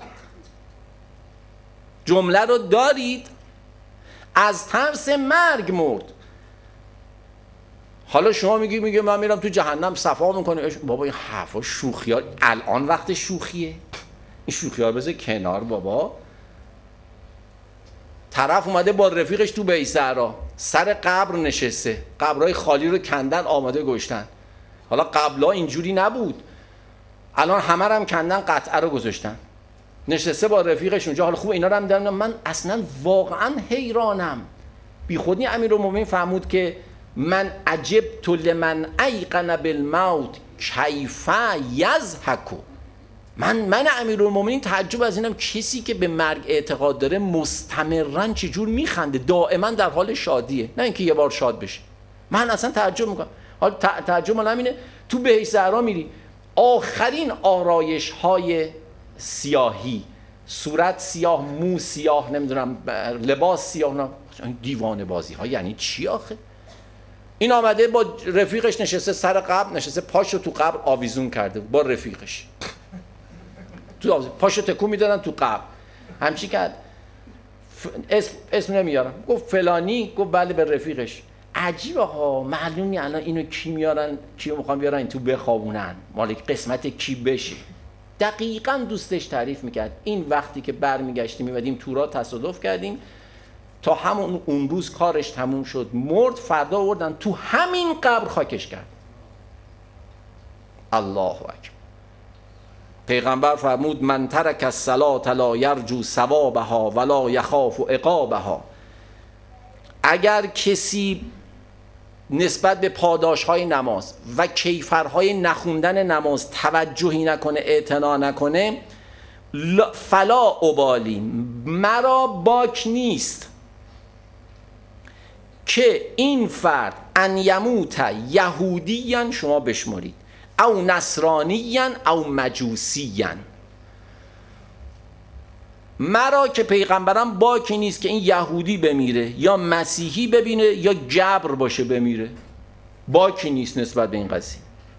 جمله رو دارید؟ از ترس مرگ مرد. حالا شما میگی میگه من میرم تو جهنم صفا میکنه. بابا این حرفا شوخیار، الان وقت شوخیه؟ این شوخیار بذار کنار بابا. طرف اومده با رفیقش تو بی‌صحرا سر قبر نشسته، قبرهای خالی رو کندن آماده گشتن. حالا قبلا اینجوری نبود، الان همه رو هم کندن قطعه رو گذاشتن. نشسته با رفیقش اونجا. حالا خوب اینا رو هم دیدم، من اصلا واقعا حیرانم. بی خودی امیرالمومنین فرمود که من عجبت لمن ایقن بالموت کیف یضحک. من من امیرالمومنین تعجب از اینم کسی که به مرگ اعتقاد داره مستمرا چجور میخنده، دائما در حال شادیه، نه اینکه یه بار شاد بشه. من اصلا تعجب میکنم. حالا تعجب من همینه، تو بهشت میری آخرین آرایش های سیاهی، صورت سیاه، مو سیاه، نمیدونم لباس سیاه، نه دیوانه بازی ها یعنی چی آخه؟ این آمده با رفیقش نشسته سر قبر، نشسته پاشو تو قبر آویزون کرده با رفیقش، تو پاشو تکون میدادن تو قبر همچی کرد. اسم, اسم نمیارم، گفت فلانی، گفت بله به رفیقش. عجیبه ها، معلومی الان اینو کی میارن، کیو میخوان بیارن این تو بخوابونن، مالک قسمت کی بشه. دقیقاً دوستش تعریف میکرد این وقتی که برمیگشتیم میمدیم تورا تصادف کردیم، تا همون اون روز کارش تموم شد، مرد، فردا آوردن تو همین قبر خاکش کرد. الله اکبر. پیغمبر فرمود من ترک الصلاة لا یرجو ثوابها ولا یخاف عقابها. اگر کسی نسبت به پاداش‌های نماز و کیفرهای نخوندن نماز توجهی نکنه، اعتنا نکنه، فلا ابالی، مرا باک نیست که این فرد ان یموت یهودیاً، شما بشمارید، او نصرانیاً او مجوسیاً. مرا که پیغمبرم باکی نیست که این یهودی بمیره یا مسیحی ببینه یا جبر باشه بمیره، باکی نیست نسبت به این قضیه.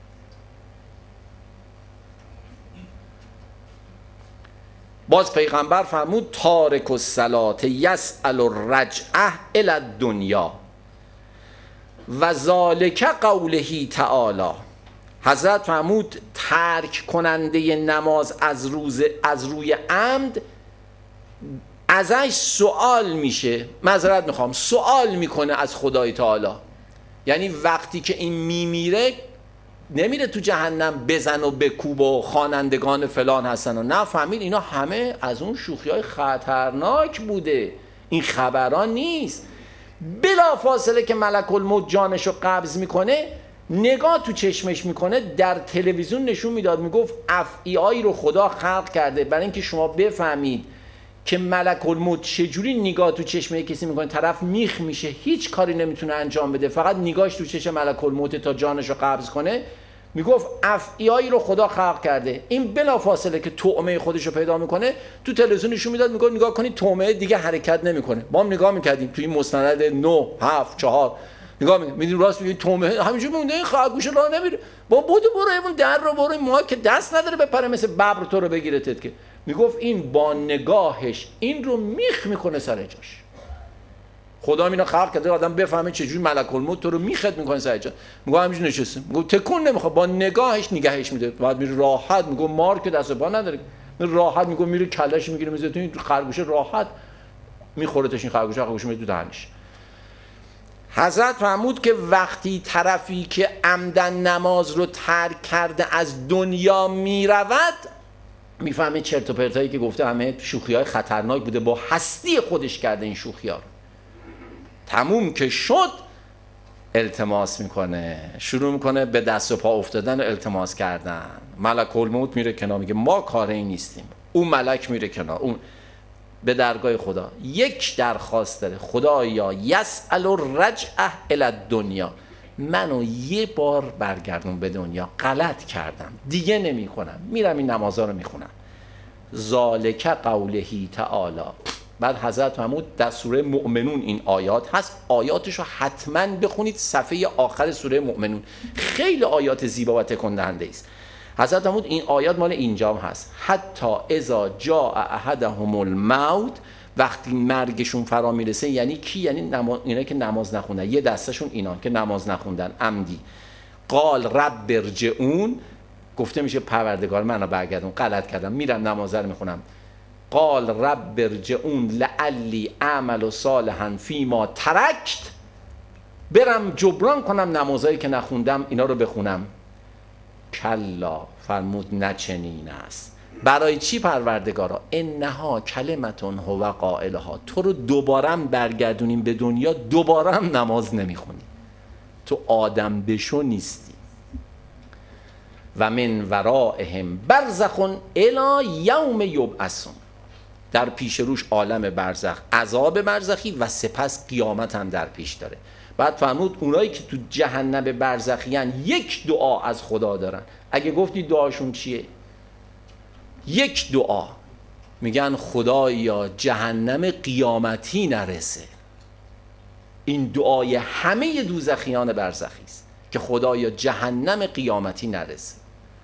باز پیغمبر فرمود تارک الصلاة یسأل الرجعه الی الدنیا و ذالک قوله تعالی. حضرت فرمود ترک کننده نماز از روز از روی عمد ازش سوال میشه، معذرت میخوام، سوال میکنه از خدای تعالی. یعنی وقتی که این میمیره نمیره تو جهنم بزن و بکوب و خوانندگان فلان هستن و نه، فهمید اینا همه از اون شوخی‌های خطرناک بوده، این خبران نیست. بلا فاصله که ملک الموت جانشو قبض میکنه، نگاه تو چشمش میکنه، در تلویزیون نشون میداد، میگفت افعیایی رو خدا خلق کرده برای اینکه شما بفهمید که ملک الموت چجوری نگاه تو چشم کسی میکنه، طرف میخ میشه، هیچ کاری نمیتونه انجام بده، فقط نگاهش تو چشم ملک الموت تا جانشو قبض کنه. میگفت افعیایی رو خدا خلق کرده. این بلا فاصله که طعمه خودش رو پیدا میکنه تو تلویزیون نشون میداد، میگفت نگاه کنید طعمه دیگه حرکت نمیکنه. ما هم نگاه میکردیم توی این مستند نه هفت چهار نگاه میکنیم، میدیم راست میگیم طعمه همینجوری مونده، این خرگوش راه نمیره، با بود برو اون در رو برو، ما که دست نداره بپره مثل ببر تو رو بگیره تت. که میگفت این با نگاهش این رو میخ میکنه سر جاش. خدا اینا خلق کرده آدم بفهمه چجوری ملک الموت تو رو میخد میکنه سر جاش. میگه همینجوری نشسته، میگه تکون نمیخواد، با نگاهش نگهش میده، بعد میره راحت، میگه مار که دست و پا نداره، راحت میگه میره کلهش میگیره میذاره تو این خرگوش راحت. میخورتش این خرگوش، خرگوش میره تو دهنش. حضرت فرمود که وقتی طرفی که عمدن نماز رو ترک کرده از دنیا میرود، میفهمه چرت و پرتایی که گفته همه شوخی‌های خطرناک بوده، با هستی خودش کرده این شوخی‌ها رو. تموم که شد التماس میکنه، شروع میکنه به دست و پا افتادن و التماس کردن. ملک الموت میره کنار، میگه ما کار این نیستیم. اون ملک میره کنار، اون به درگاه خدا یک درخواست داره: خدایا یسأل الرجعه الی الدنیا، منو یه بار برگردون به دنیا، غلط کردم دیگه نمی کنم، میرم این نمازا رو میخونم. ذالک قوله تعالی. بعد حضرت فرمود در سوره مؤمنون این آیات هست، آیاتش رو حتما بخونید، صفحه آخر سوره مؤمنون خیلی آیات زیبا و تکون دهنده است. حضرت فرمود این آیات مال اینجام هست: حتی اذا جاء احدهم الموت، وقتی مرگشون فرا میرسه. یعنی کی؟ یعنی نماز، اینا که نماز نخوندن، یه دستشون اینا که نماز نخوندن عمدی. قال رب ارجعون، گفته میشه پروردگار منو برگردون، غلط کردم، میرم نماز رو میخونم. قال رب ارجعون لعلی اعمل صالحا فیما ترکت، برم جبران کنم نمازایی که نخوندم اینا رو بخونم. کلا، فرمود نه چنین است. برای چی پروردگارا؟ انها کلمتون هو قائلها، تو رو دوباره برگردونیم به دنیا، دوباره هم نماز نمیخونی، تو آدم بشو نیستی. و من ورائهم برزخ الی یوم یبعثون، در پیش روش عالم برزخ، عذاب برزخی و سپس قیامت هم در پیش داره. بعد فرمود اونایی که تو جهنم برزخیان یک دعا از خدا دارن. اگه گفتی دعاشون چیه؟ یک دعا، میگن خدایا جهنم قیامتی نرسه. این دعای همه دوزخیان برزخی است که خدایا جهنم قیامتی نرسه.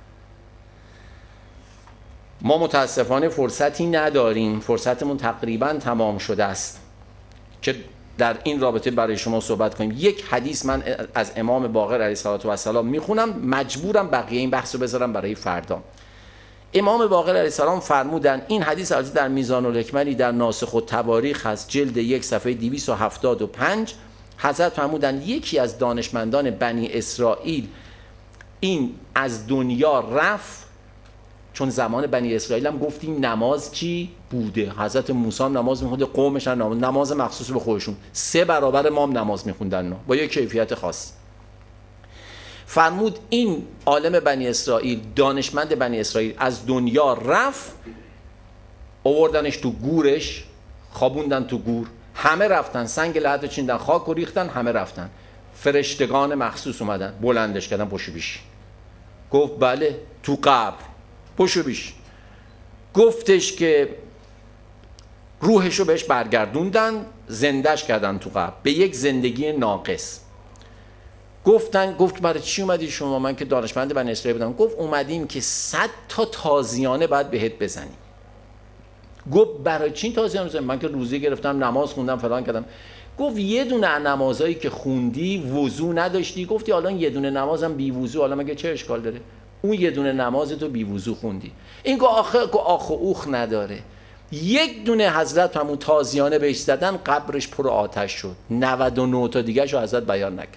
ما متاسفانه فرصتی نداریم، فرصتمون تقریبا تمام شده است که در این رابطه برای شما صحبت کنیم. یک حدیث من از امام باقر علیه السلام میخونم، مجبورم بقیه این بحث رو بذارم برای فردا. امام باقر علیه السلام فرمودن، این حدیث البته در میزان الحکمتی در ناسخ التواریخ هست، جلد یک صفحه دویست و هفتاد و پنج. حضرت فرمودن یکی از دانشمندان بنی اسرائیل این از دنیا رفت، چون زمان بنی اسرائیل هم گفتیم نماز چی بوده، حضرت موسی هم نماز میخونده، قومش هم نماز, نماز مخصوص به خودشون، سه برابر ما هم نماز میخوندن با یک کیفیت خاص. فرمود این عالم بنی اسرائیل، دانشمند بنی اسرائیل از دنیا رفت، آوردنش تو گورش، خوابوندن تو گور، همه رفتن، سنگ لحد چیندن، خاک و ریختن، همه رفتن. فرشتگان مخصوص اومدن بلندش کردن پشو بیش. گفت بله تو قبر پشو بیش. گفتش که روحشو بهش برگردوندن، زندش کردن تو قبر به یک زندگی ناقص. گفتن گفت برای چی اومدی شما؟ من که دانشمند بنی اسرائیل بودم. گفت اومدیم که صد تا تازیانه باید بهت بزنیم. گفت برای چی تازیانه بزنیم؟ من که روزی گرفتم، نماز خوندم، فلان کردم. گفت یه دونه نمازایی که خوندی وضو نداشتی، گفتی الان یه دونه نمازم بی وضو، حالا مگه چه اشکال داره؟ اون یه دونه نماز تو بی وضو خوندی. این که آخه که آخ و اوخ نداره. یک دونه حضرت همون تازیانه بهش زدن، قبرش پر آتش شد. نود و نه تا دیگه شو حضرت بیان نکرد.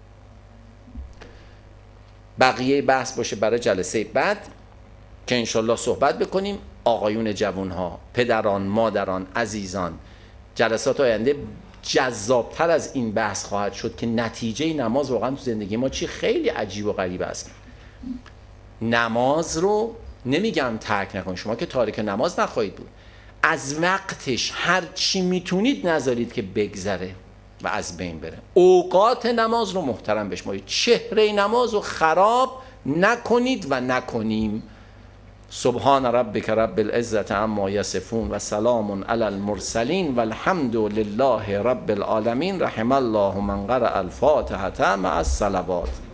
بقیه بحث باشه برای جلسه بعد که انشالله صحبت بکنیم. آقایون جوانها، پدران، مادران، عزیزان، جلسات آینده جذابتر از این بحث خواهد شد که نتیجه نماز واقعا تو زندگی ما چی خیلی عجیب و غریب است. نماز رو نمیگم ترک نکن، شما که تارک نماز نخواهید بود، از وقتش هر چی میتونید نذارید که بگذره و از بین بره. اوقات نماز رو محترم بشمارید، چهره نماز رو خراب نکنید و نکنیم. سبحان ربک رب العزة عما یصفون و سلام علی المرسلین و الحمد لله رب العالمین. رحم الله من قرأ الفاتحة مع الصلوات.